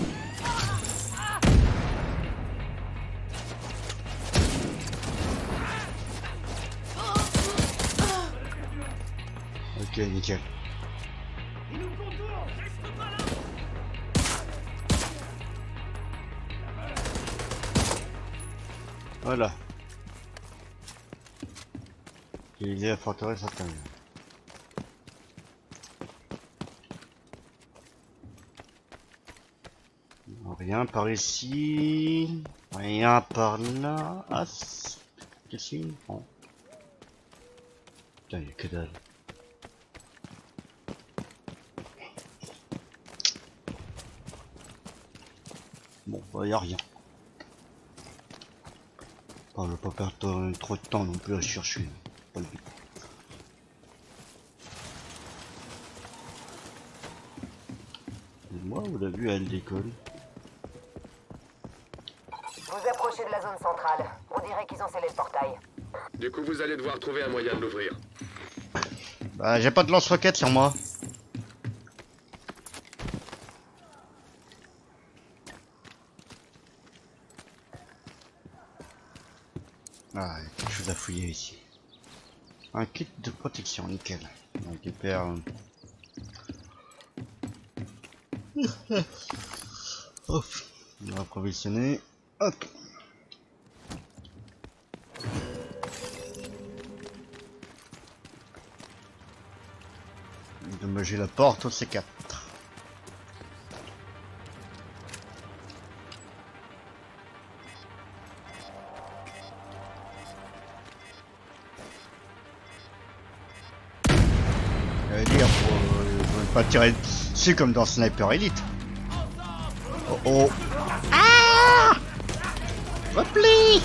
Ok, nickel. Il nous contourne, reste pas là. Voilà. Il est à forteresse à terre. Rien par ici. Rien par là. Ah, qu'est-ce qu'il prend? Putain, il y a que dalle. Bon, bah, y a rien. Enfin, je vais pas perdre trop de temps non plus à chercher. Pas le but. Et moi, vous l'avez vu, elle décolle. Vous approchez de la zone centrale. On dirait qu'ils ont scellé le portail. Du coup, vous allez devoir trouver un moyen de l'ouvrir. Bah, j'ai pas de lance-roquettes sur moi. Ah, il y a quelque chose à fouiller ici. Un kit de protection, nickel. On récupère. Hop, on va approvisionner. Hop. Endommager la porte au C4. J'allais dire, faut pas tirer dessus comme dans Sniper Elite. Oh oh. Ah! Repli!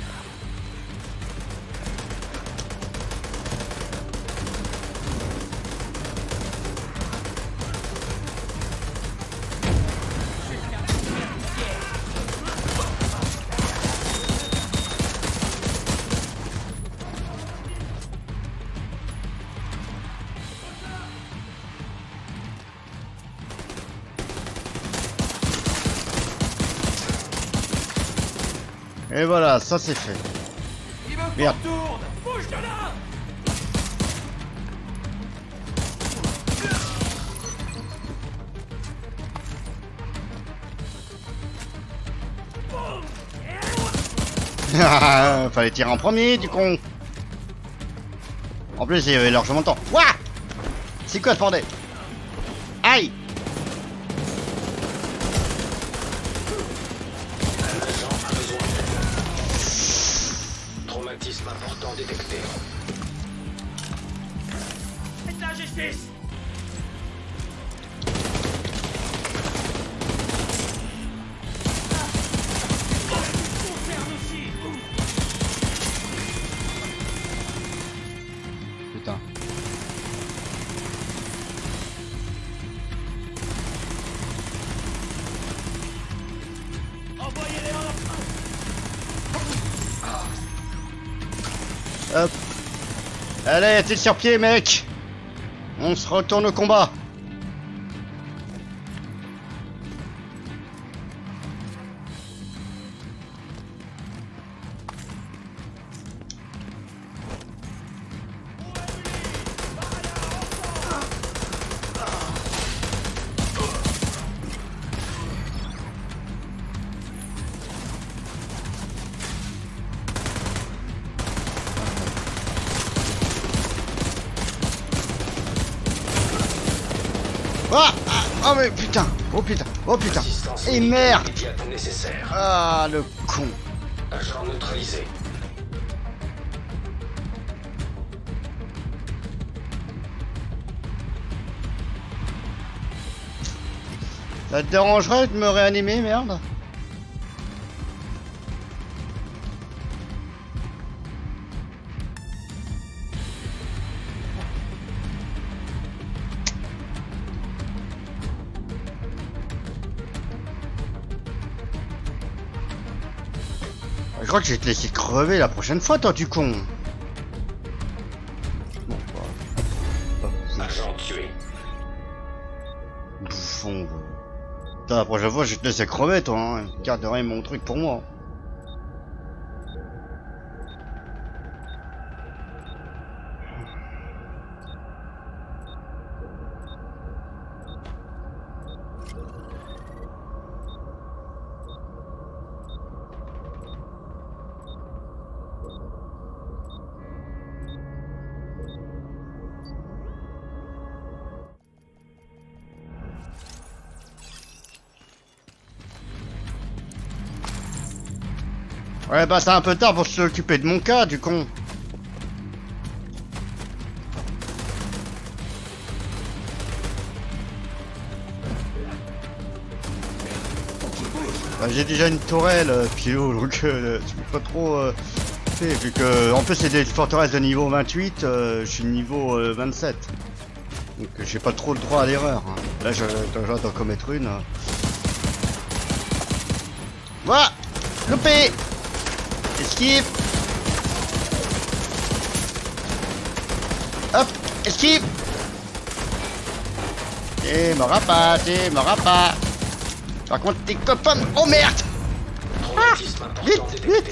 Et voilà, ça c'est fait. Il me Merde. contourne. Bouge de là. Fallait tirer en premier, du con. En plus, il y avait largement le temps. Ouah! C'est quoi ce bordel? Aïe! Agent a besoin d'aide. Traumatisme important détecté. Faites la justice. Concerne aussi. Putain. Envoyez-les en Hop. Allez, t'es sur pied, mec. On se retourne au combat. Ah, ah, oh mais putain. Oh putain. Oh putain. Assistance Et médicale merde. immédiate nécessaire. Ah, le con. Agent neutralisé. Ça te dérangerait de me réanimer, merde? Je crois que je vais te laisser crever la prochaine fois, toi, du con. Bon, bah. Agent tué. Bouffon. Putain, la prochaine fois, je vais te laisser crever, toi. Hein. Garderai mon truc pour moi. Ouais, bah c'est un peu tard pour s'occuper de mon cas, du con. Bah, j'ai déjà une tourelle, Pilo, donc je peux pas trop... tu sais, vu que... En plus c'est des forteresses de niveau 28, je suis niveau 27. Donc j'ai pas trop le droit à l'erreur. Hein. Là, je dois commettre une. Voilà. Loupé. Esquive. Hop, esquive. Et m'aura pas, Par contre, t'es copain. Oh merde. Traumatisme important détecté.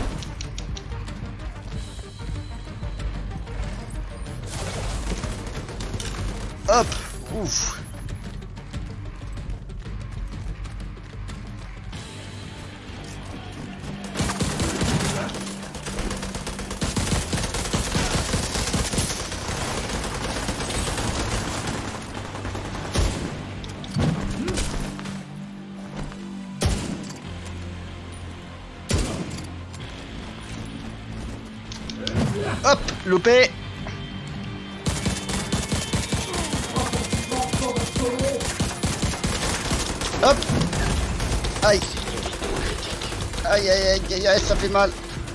Hop, ouf. Hop, loupé. Hop. Aïe. Aïe, aïe, aïe, aïe, aïe, ça fait mal.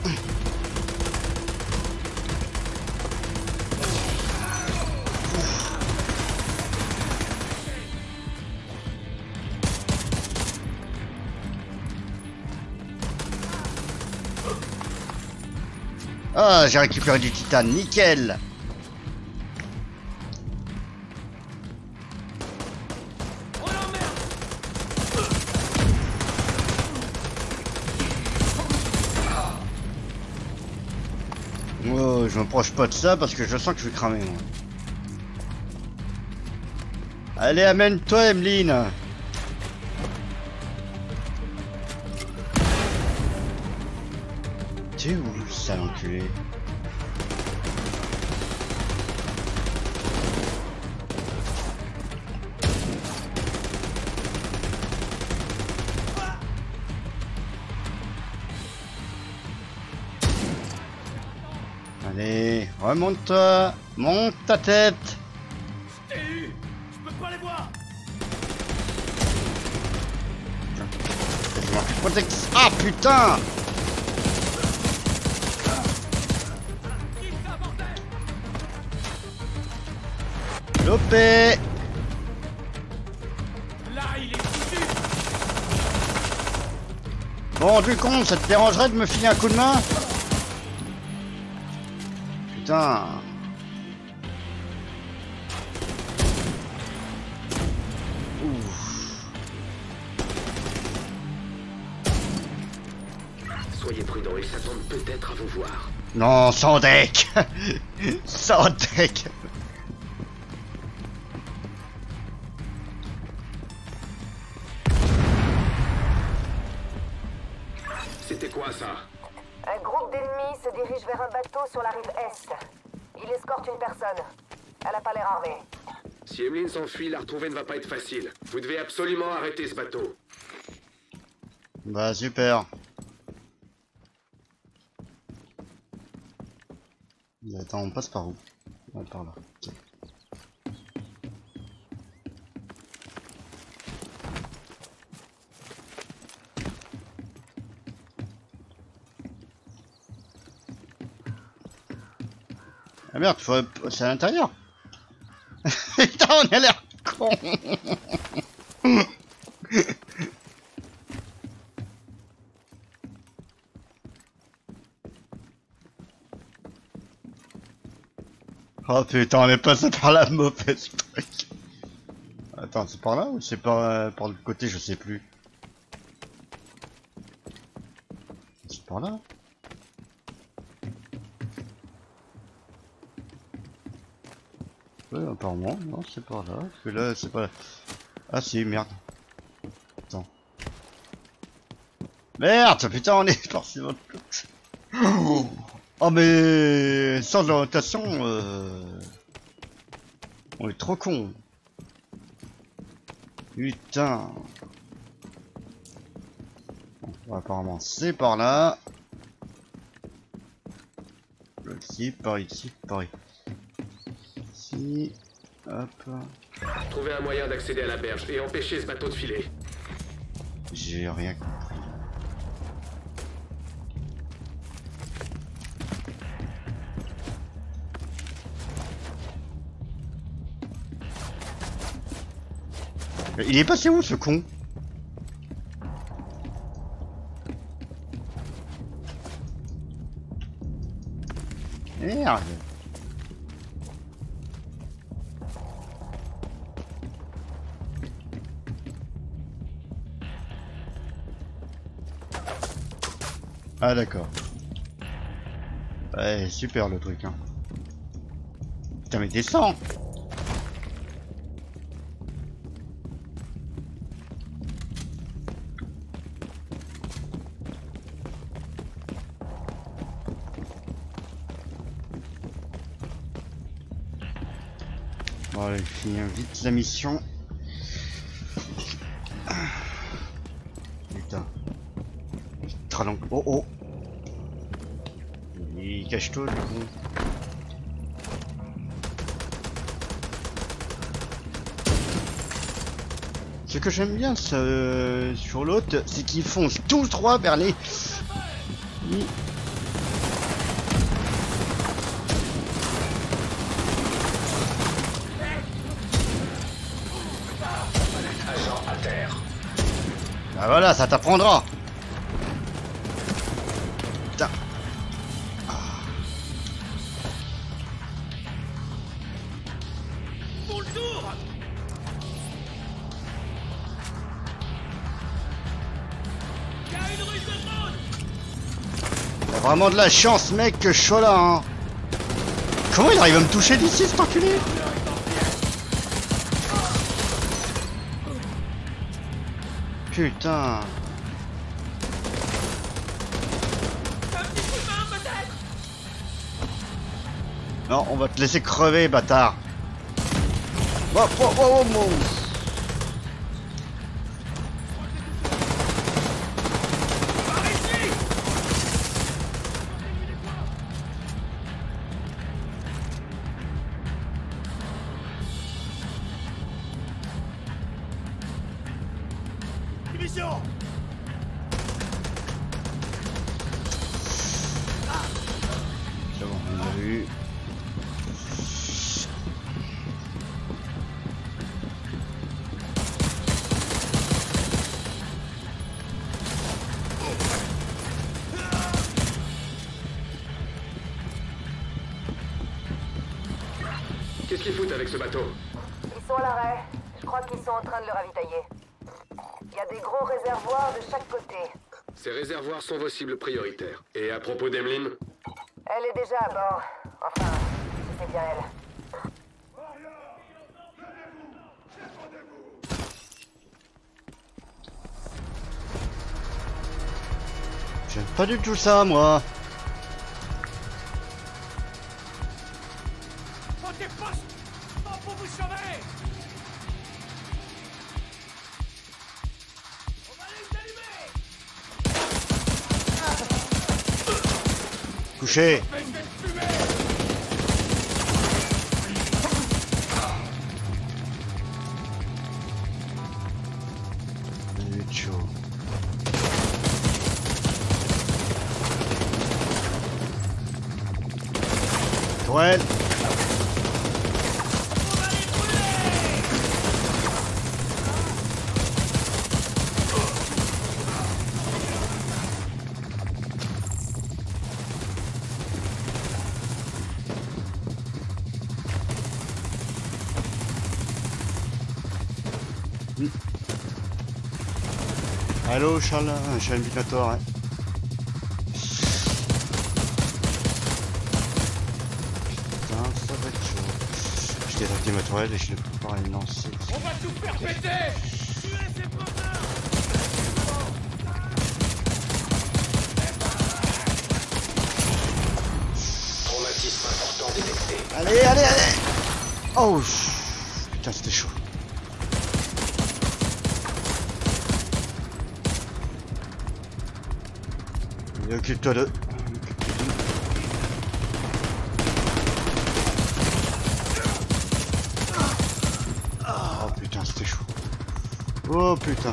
Ah, j'ai récupéré du titane, nickel. Oh, je m'approche pas de ça parce que je sens que je vais cramer, moi. Allez, amène-toi, Emeline. T'es où, sale enculé? Allez, remonte-toi. Monte ta tête. Je t'ai eu. Je peux pas les voir. Quasiment plus de protection. Ah putain! Lopé. Là, il est foutu. Bon, du con, ça te dérangerait de me filer un coup de main? Putain. Ouf. Soyez prudents, ils s'attendent peut-être à vous voir. Non, sans deck. Sans deck. C'était quoi ça? Un groupe d'ennemis se dirige vers un bateau sur la rive est. Il escorte une personne. Elle a pas l'air armée. Si Emeline s'enfuit, la retrouver ne va pas être facile. Vous devez absolument arrêter ce bateau. Bah super. Attends, on passe par où? Ouais, par là. Okay. Ah merde, c'est à l'intérieur. Putain, on a l'air con. Oh putain, on est passé par la mauvaise truc. Attends, c'est par là ou c'est par le côté, je sais plus. C'est par là. Ouais, apparemment, non, c'est par là. Parce que là, c'est pas... Ah si, merde. Attends. Merde, putain, on est parti dans le... Oh mais... Sans orientation, on est trop con. Putain. Bon, apparemment, c'est par là. Ici, par ici, par ici. Hop. Trouvez un moyen d'accéder à la berge et empêcher ce bateau de filer. J'ai rien compris. Il est passé où ce con? Merde. Ah d'accord. Ouais, super le truc hein. Putain mais descends. Bon allez, finir vite la mission. Putain. Oh oh. Il cache tout le coup. Ce que j'aime bien sur l'autre, c'est qu'ils foncent tous trois vers les... Agent à terre. Ah voilà, ça t'apprendra. Putain. T'as vraiment de la chance mec que je sois là hein. Comment il arrive à me toucher d'ici cet enculé? Putain. Non, on va te laisser crever, bâtard. Oh, oh, oh, oh, oh. C'est bon, on l'a vu. Qu'est-ce qu'ils foutent avec ce bateau? Ils sont à l'arrêt. Je crois qu'ils sont en train de le ravitailler. Il y a des gros réservoirs de chaque côté. Ces réservoirs sont vos cibles prioritaires. Et à propos d'Emeline? Elle est déjà à bord. Enfin, c'est bien elle. J'aime pas du tout ça, moi. Au poste! Pas pour vous sauver! Touché. Chaud. Tourelle. Allô Charles, je suis invitateur. Hein. Putain, ça va être chaud. Je t'ai attaqué ma tourelle et je ne peux pas les lancer. On va tout faire péter! Tuez ces potins! Traumatisme important détecté. Allez, allez, allez. Oh putain, c'était chaud. Occupe-toi de... Oh putain, c'était chaud. Oh putain.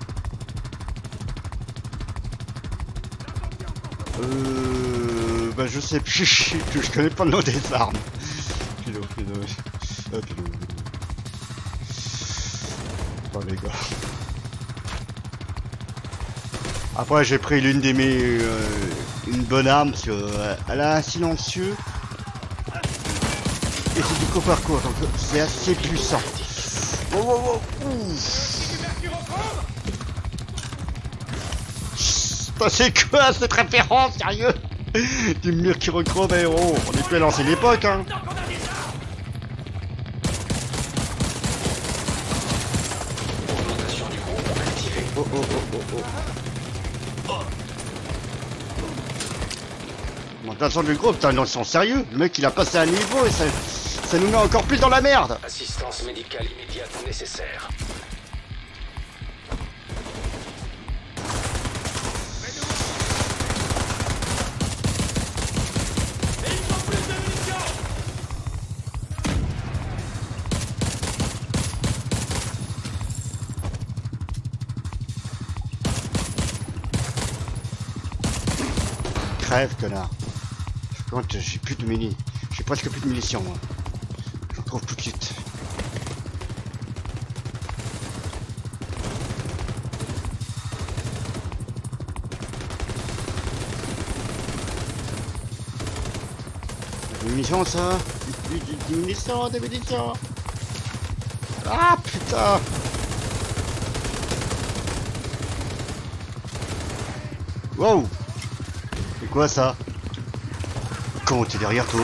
Bah je sais plus, je connais pas le nom des armes. Pilo. Oh les gars. Après j'ai pris l'une des mes... une bonne arme parce qu'elle a un silencieux. Et c'est du court, donc c'est assez puissant. Oh. C'est quoi cette référence, sérieux? Du mercurochrome héros, on est plus à l'ancienne époque hein. Oh. Augmentation du groupe, putain, ils sont sérieux. Le mec il a passé un niveau et ça nous met encore plus dans la merde. Assistance médicale immédiate nécessaire. Crève, connard. Quand j'ai plus de mini. J'ai presque plus de munitions, moi. Je retrouve tout de suite. Des munitions, ça. Des munitions. Ah, putain. Wow. C'est quoi ça? Comment t'es derrière toi?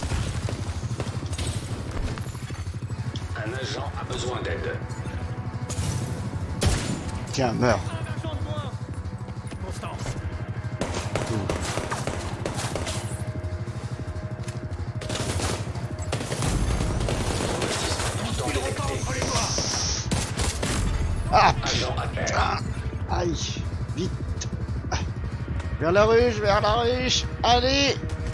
Un agent a besoin d'aide. Tiens, meurs. Ah putain. Aïe. Vite. Vers la ruche. Allez.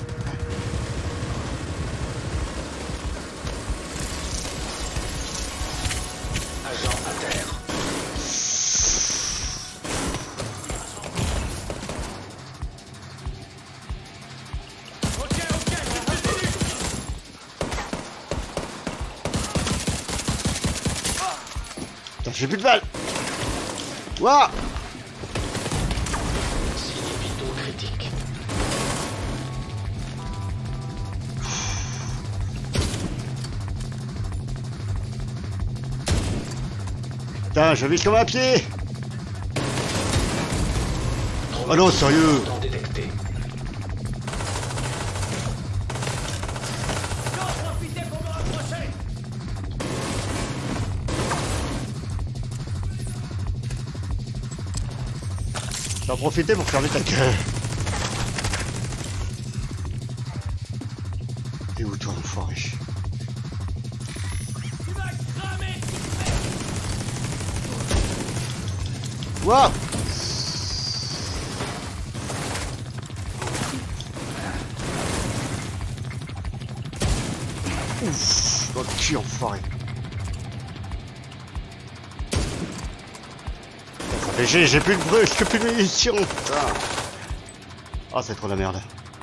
Agent à terre. Putain, j'ai plus de balles. Ouah. Signe vitaux critique. Putain, je vis comme un pied. Oh non, sérieux. Détecté. J'en profiter pour fermer ta gueule. T'es où toi, enfoiré? Wouah. cul, enfoiré. J'ai plus de bruit, j'ai plus de munitions. Putain. Ah, c'est trop la merde.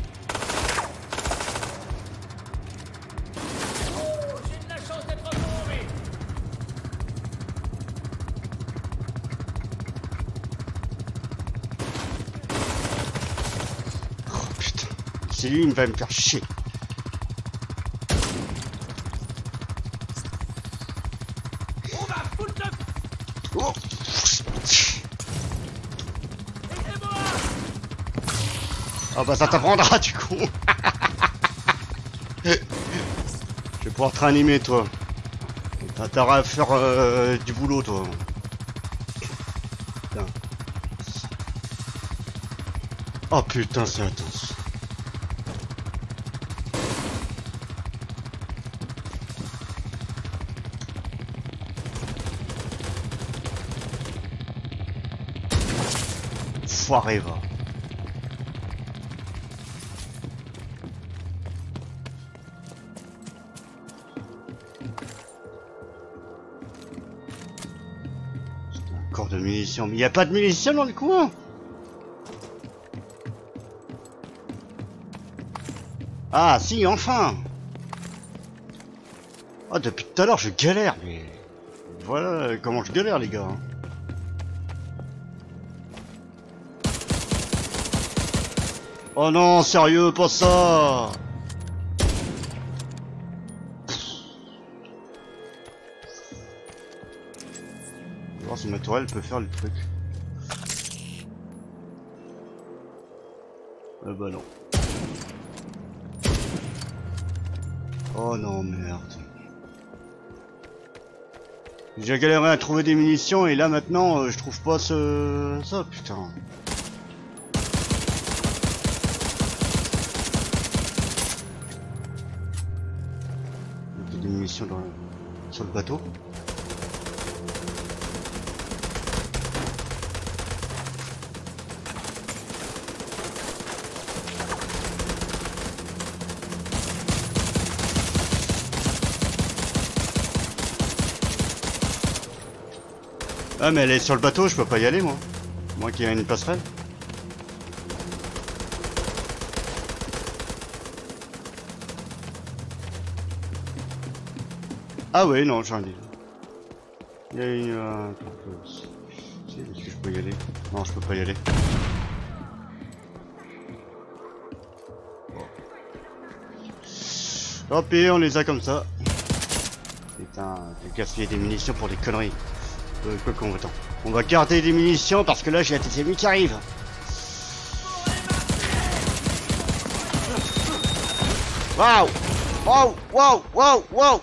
C'est lui, il va me faire chier. On va foutre le... Oh. Ah bah ça t'apprendra du coup. Je vais pouvoir te réanimer toi. T'as à faire du boulot toi. Putain. Oh putain c'est intense. Foiré va. Encore de munitions, mais il n'y a pas de munitions dans le coin. Ah si, enfin. Ah depuis tout à l'heure je galère, mais voilà comment je galère les gars. Oh non, sérieux, pas ça. On va voir si ma tourelle peut faire le truc. Ah bah non. Oh non, merde. J'ai galéré à trouver des munitions et là maintenant je trouve pas ça, putain. Des munitions sur le bateau. Ah mais elle est sur le bateau, je peux pas y aller moi. Moi qui ai une passerelle. Ah ouais non j'en ai. Il y a une... Est-ce que je peux y aller? Non je peux pas y aller. Bon. Tant pis on les a comme ça. Putain, j'ai gaspillé des munitions pour des conneries. Quoi qu'on attend. On va garder des munitions parce que là j'ai des ennemis qui arrivent. Waouh! Waouh! Waouh! Waouh! Waouh!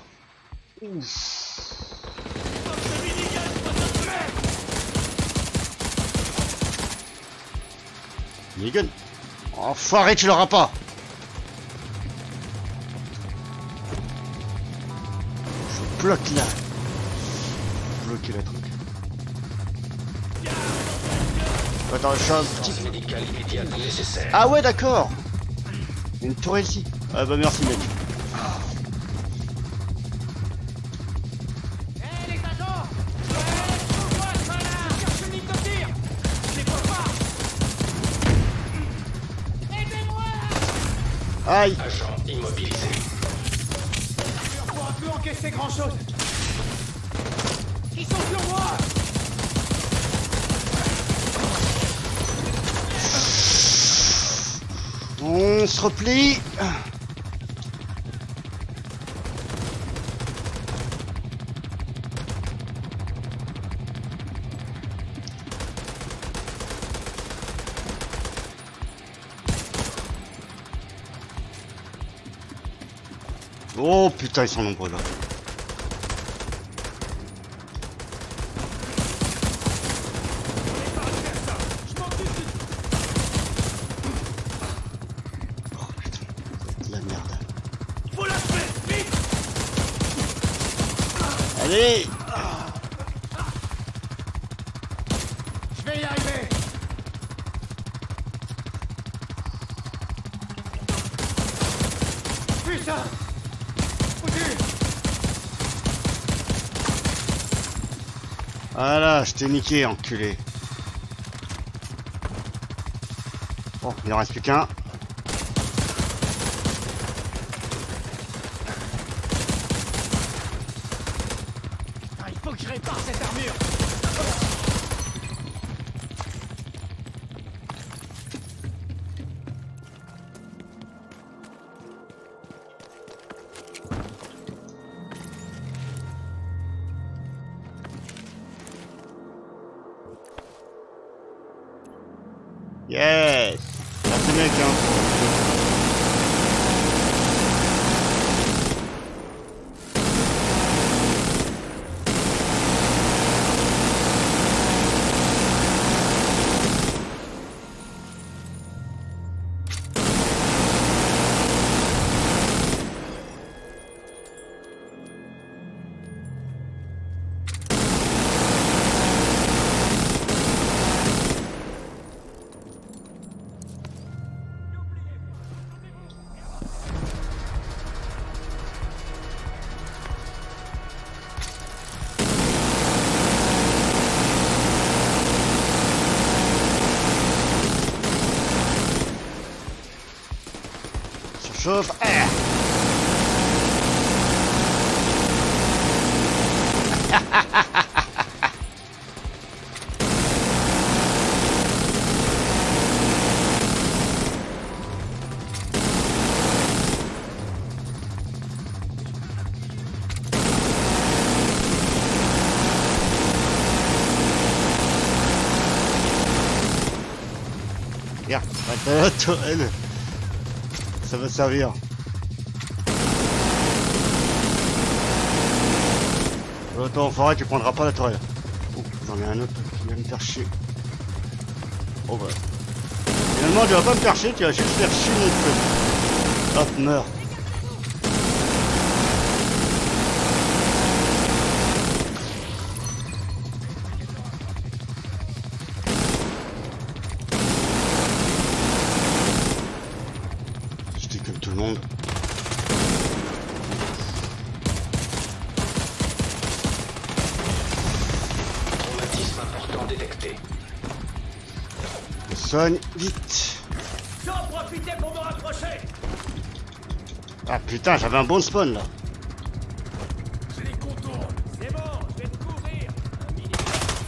Minigun! Enfoiré, tu l'auras pas! Je bloque là! Bloquer la truc. Attends, je suis un petit... médical immédiat nécessaire. Ah ouais, d'accord. Une tourelle ici. Ah bah merci mec. Hé les agents! Trouve-moi ça là! Cherche une ligne de tir! Je les vois pas! Aidez-moi! Aïe. Agent immobilisé. On pourra plus encaisser grand chose! Ils sont sur moi! On se replie. Oh putain, ils sont nombreux là. Allez! Je vais y arriver! Putain! Foutu! Voilà, je t'ai niqué, enculé. Bon, il en reste plus qu'un. Il faut que je répare cette armure. Yes. Merci mec, hein. Chauffe. Regarde, la tourelle. Ça va servir. Autant en forêt, tu prendras pas la tourelle. Oh, j'en ai un autre qui vient me faire chier. Oh bah. Finalement, tu vas pas me faire chier, tu vas juste faire chier mon truc. Hop, meurs. J'étais comme tout le monde. Traumatisme important détecté. Je soigne vite. J'en profiter pour me rapprocher. Ah putain, j'avais un bon spawn là. Je les contourne. C'est bon, je vais te couvrir. Un minimum.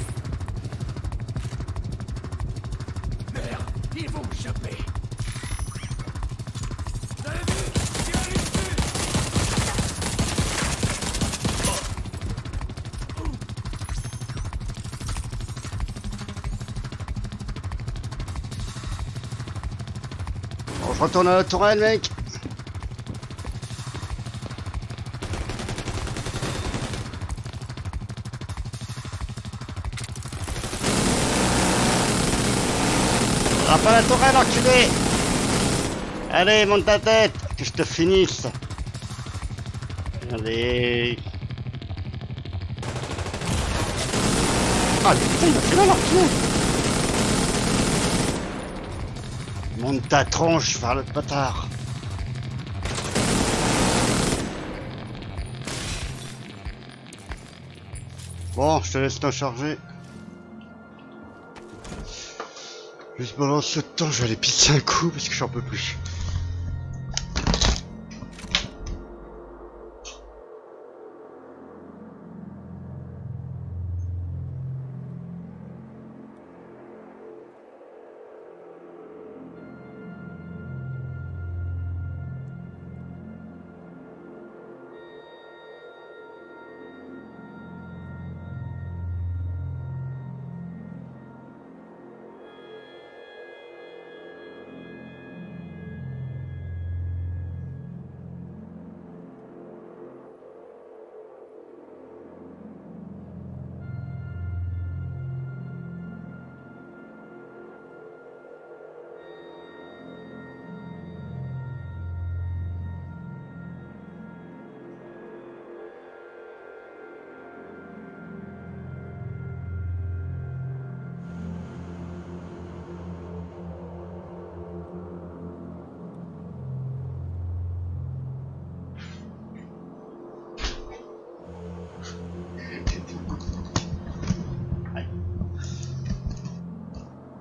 Merde, ils vont me choper. Vous avez vu? Tirez-lui dessus. Bon, je retourne à la tourelle, mec. Ah, pas la tourelle, enculé. Allez, monte ta tête, que je te finisse. Allez. Ah, putain, il m'a fait mal, l'enculé. Monte ta tronche vers le bâtard. Bon, je te laisse t'en charger. Juste pendant ce temps, je vais aller pisser un coup parce que j'en peux plus.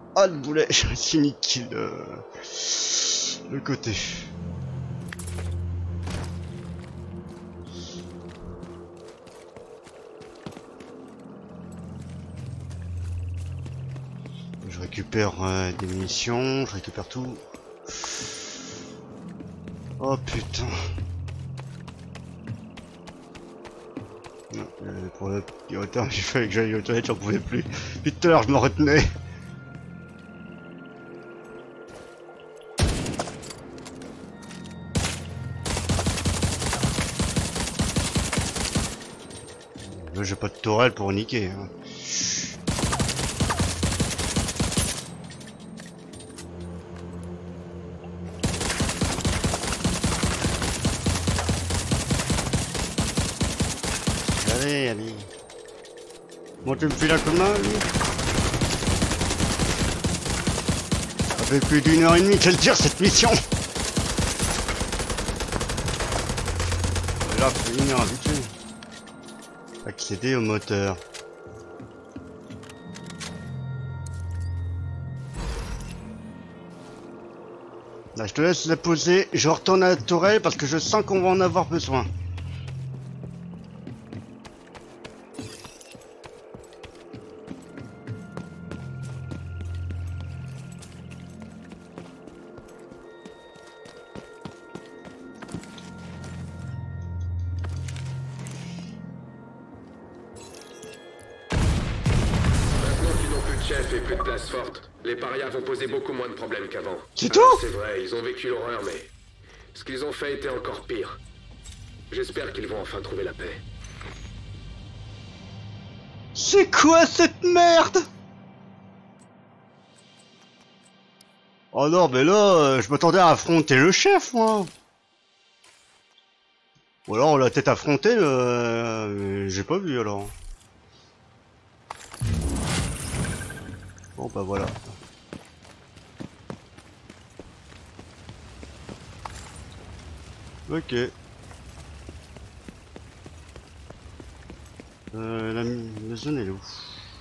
Ah le boulet, j'ai réussi à niquer le côté. Je récupère des munitions, je récupère tout. Oh putain. Non, pour le piloteur, j'ai fait que j'aille aux toilettes, j'en pouvais plus. Depuis tout à l'heure, je me retenais. J'ai pas de tourelle pour niquer. Hein. Allez. Bon, tu me files un coup de main, lui. Ça fait plus d'1h30 qu'elle tire cette mission. Là, faut finir vite fait. Accéder au moteur. Là, je te laisse la poser. Je retourne à la tourelle parce que je sens qu'on va en avoir besoin. Chef et plus de place forte. Les parias vont poser beaucoup moins de problèmes qu'avant. C'est tout? C'est vrai, ils ont vécu l'horreur, mais ce qu'ils ont fait était encore pire. J'espère qu'ils vont enfin trouver la paix. C'est quoi cette merde? Oh non, mais là, je m'attendais à affronter le chef, moi. Ou alors on l'a peut-être affronté, j'ai pas vu alors. Bon bah voilà. Ok. La zone est où?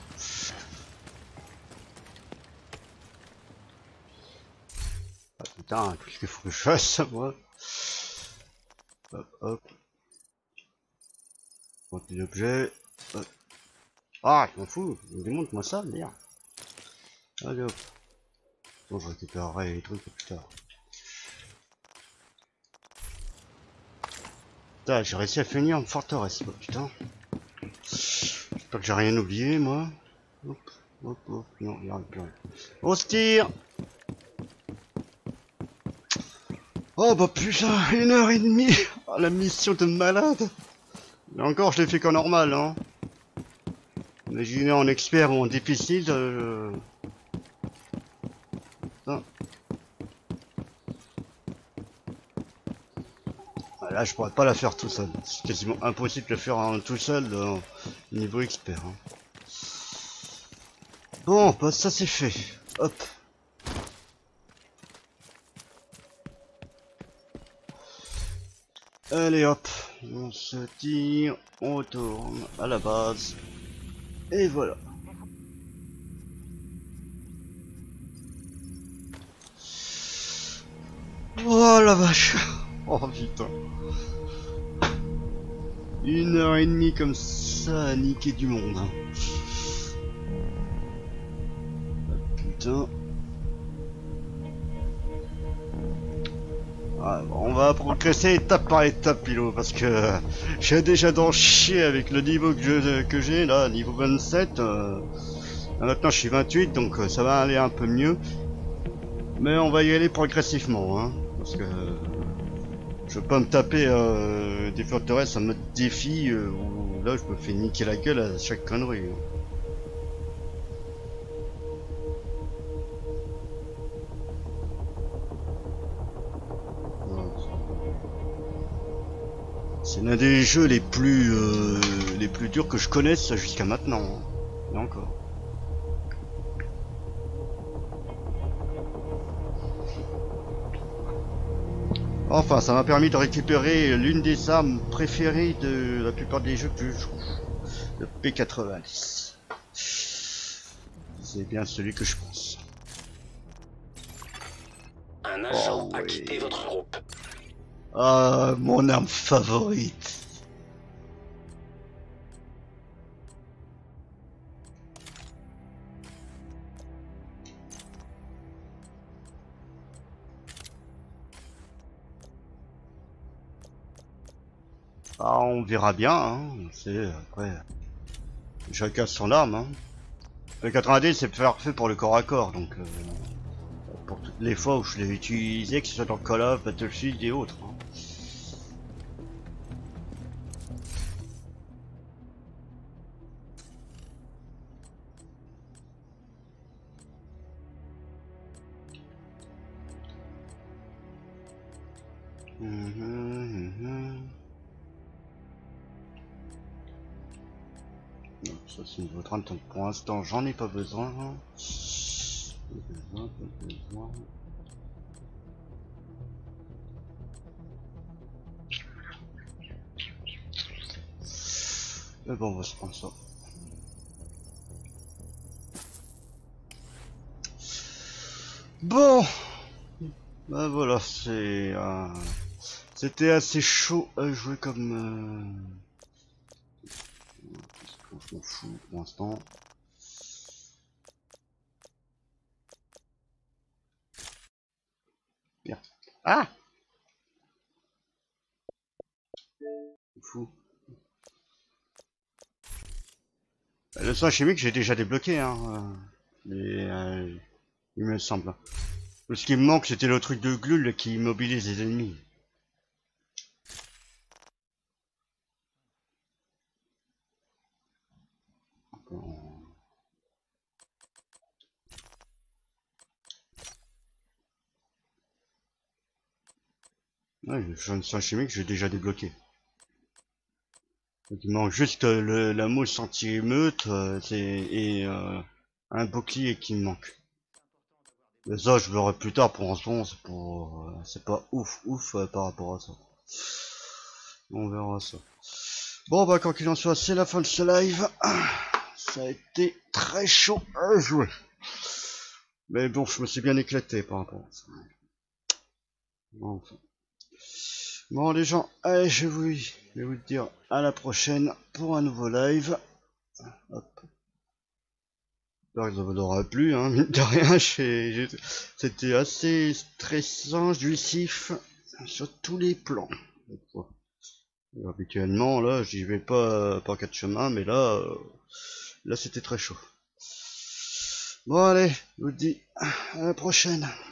Ah putain, qu'est-ce qu'il faut que je fasse moi? Hop. Contenu d'objet. Ah, je m'en fous, démonte-moi ça, merde. Allez hop. Bon, je récupérerai les trucs plus tard. Putain, j'ai réussi à finir en forteresse, oh, putain. J'espère que j'ai rien oublié, moi. Hop, non, il n'y a plus rien. On se tire. Oh bah putain, 1h30. Oh, la mission de malade. Et encore, je l'ai fait qu'en normal, hein. Imaginez en expert ou en difficile, Là, je pourrais pas la faire tout seul. C'est quasiment impossible de le faire tout seul niveau expert. Hein. Bon, bah ça c'est fait. Hop. Allez hop, on se tire, on retourne à la base. Et voilà. Oh la vache. Oh putain. 1h30 comme ça à niquer du monde. Hein. Putain. Ah, bon, on va progresser étape par étape, Pilo, parce que j'ai déjà d'en chier avec le niveau que j'ai là, niveau 27. Maintenant je suis 28, donc ça va aller un peu mieux. Mais on va y aller progressivement, hein, parce que je veux pas me taper des forteresses en mode défi où là je me fais niquer la gueule à chaque connerie. C'est l'un des jeux les plus durs que je connaisse jusqu'à maintenant. Hein. Et encore. Enfin, ça m'a permis de récupérer l'une des armes préférées de la plupart des jeux que je joue. Le P90. C'est bien celui que je pense. Un agent Oh, a oui. quitté votre groupe. Ah, mon arme favorite. Ah, on verra bien, hein. C'est après. Chacun son arme, hein. Le 90 c'est parfait pour le corps à corps, donc pour toutes les fois où je l'ai utilisé, que ce soit dans Call of, Battlefield et autres. Hein. Non, ça c'est niveau 30, donc pour l'instant j'en ai pas besoin. Pas besoin. Mais bon, on va se prendre ça. Bon, ben voilà, c'était assez chaud à jouer comme. Je m'en fous pour l'instant. Merde. Ah, fou. Le sang chimique j'ai déjà débloqué, hein. Mais il me semble. Ce qui me manque c'était le truc de Glul qui immobilise les ennemis. Ouais, le sang chimique j'ai déjà débloqué. Donc, il manque juste la mousse anti-émeute et un bouclier qui me manque. Mais ça je verrai plus tard, pour l'instant c'est pas ouf par rapport à ça. On verra ça. Bon bah quoi qu'il en soit, c'est la fin de ce live. Ça a été très chaud à jouer. Mais bon, je me suis bien éclaté par rapport à ça. Enfin. Bon les gens, allez je vais vous dire à la prochaine pour un nouveau live. Hop. Ça vous aura plu, hein, mine de rien, c'était assez stressant, jouissif, sur tous les plans. Habituellement, là, j'y vais pas par quatre chemins, mais là, là c'était très chaud. Bon allez, je vous dis à la prochaine.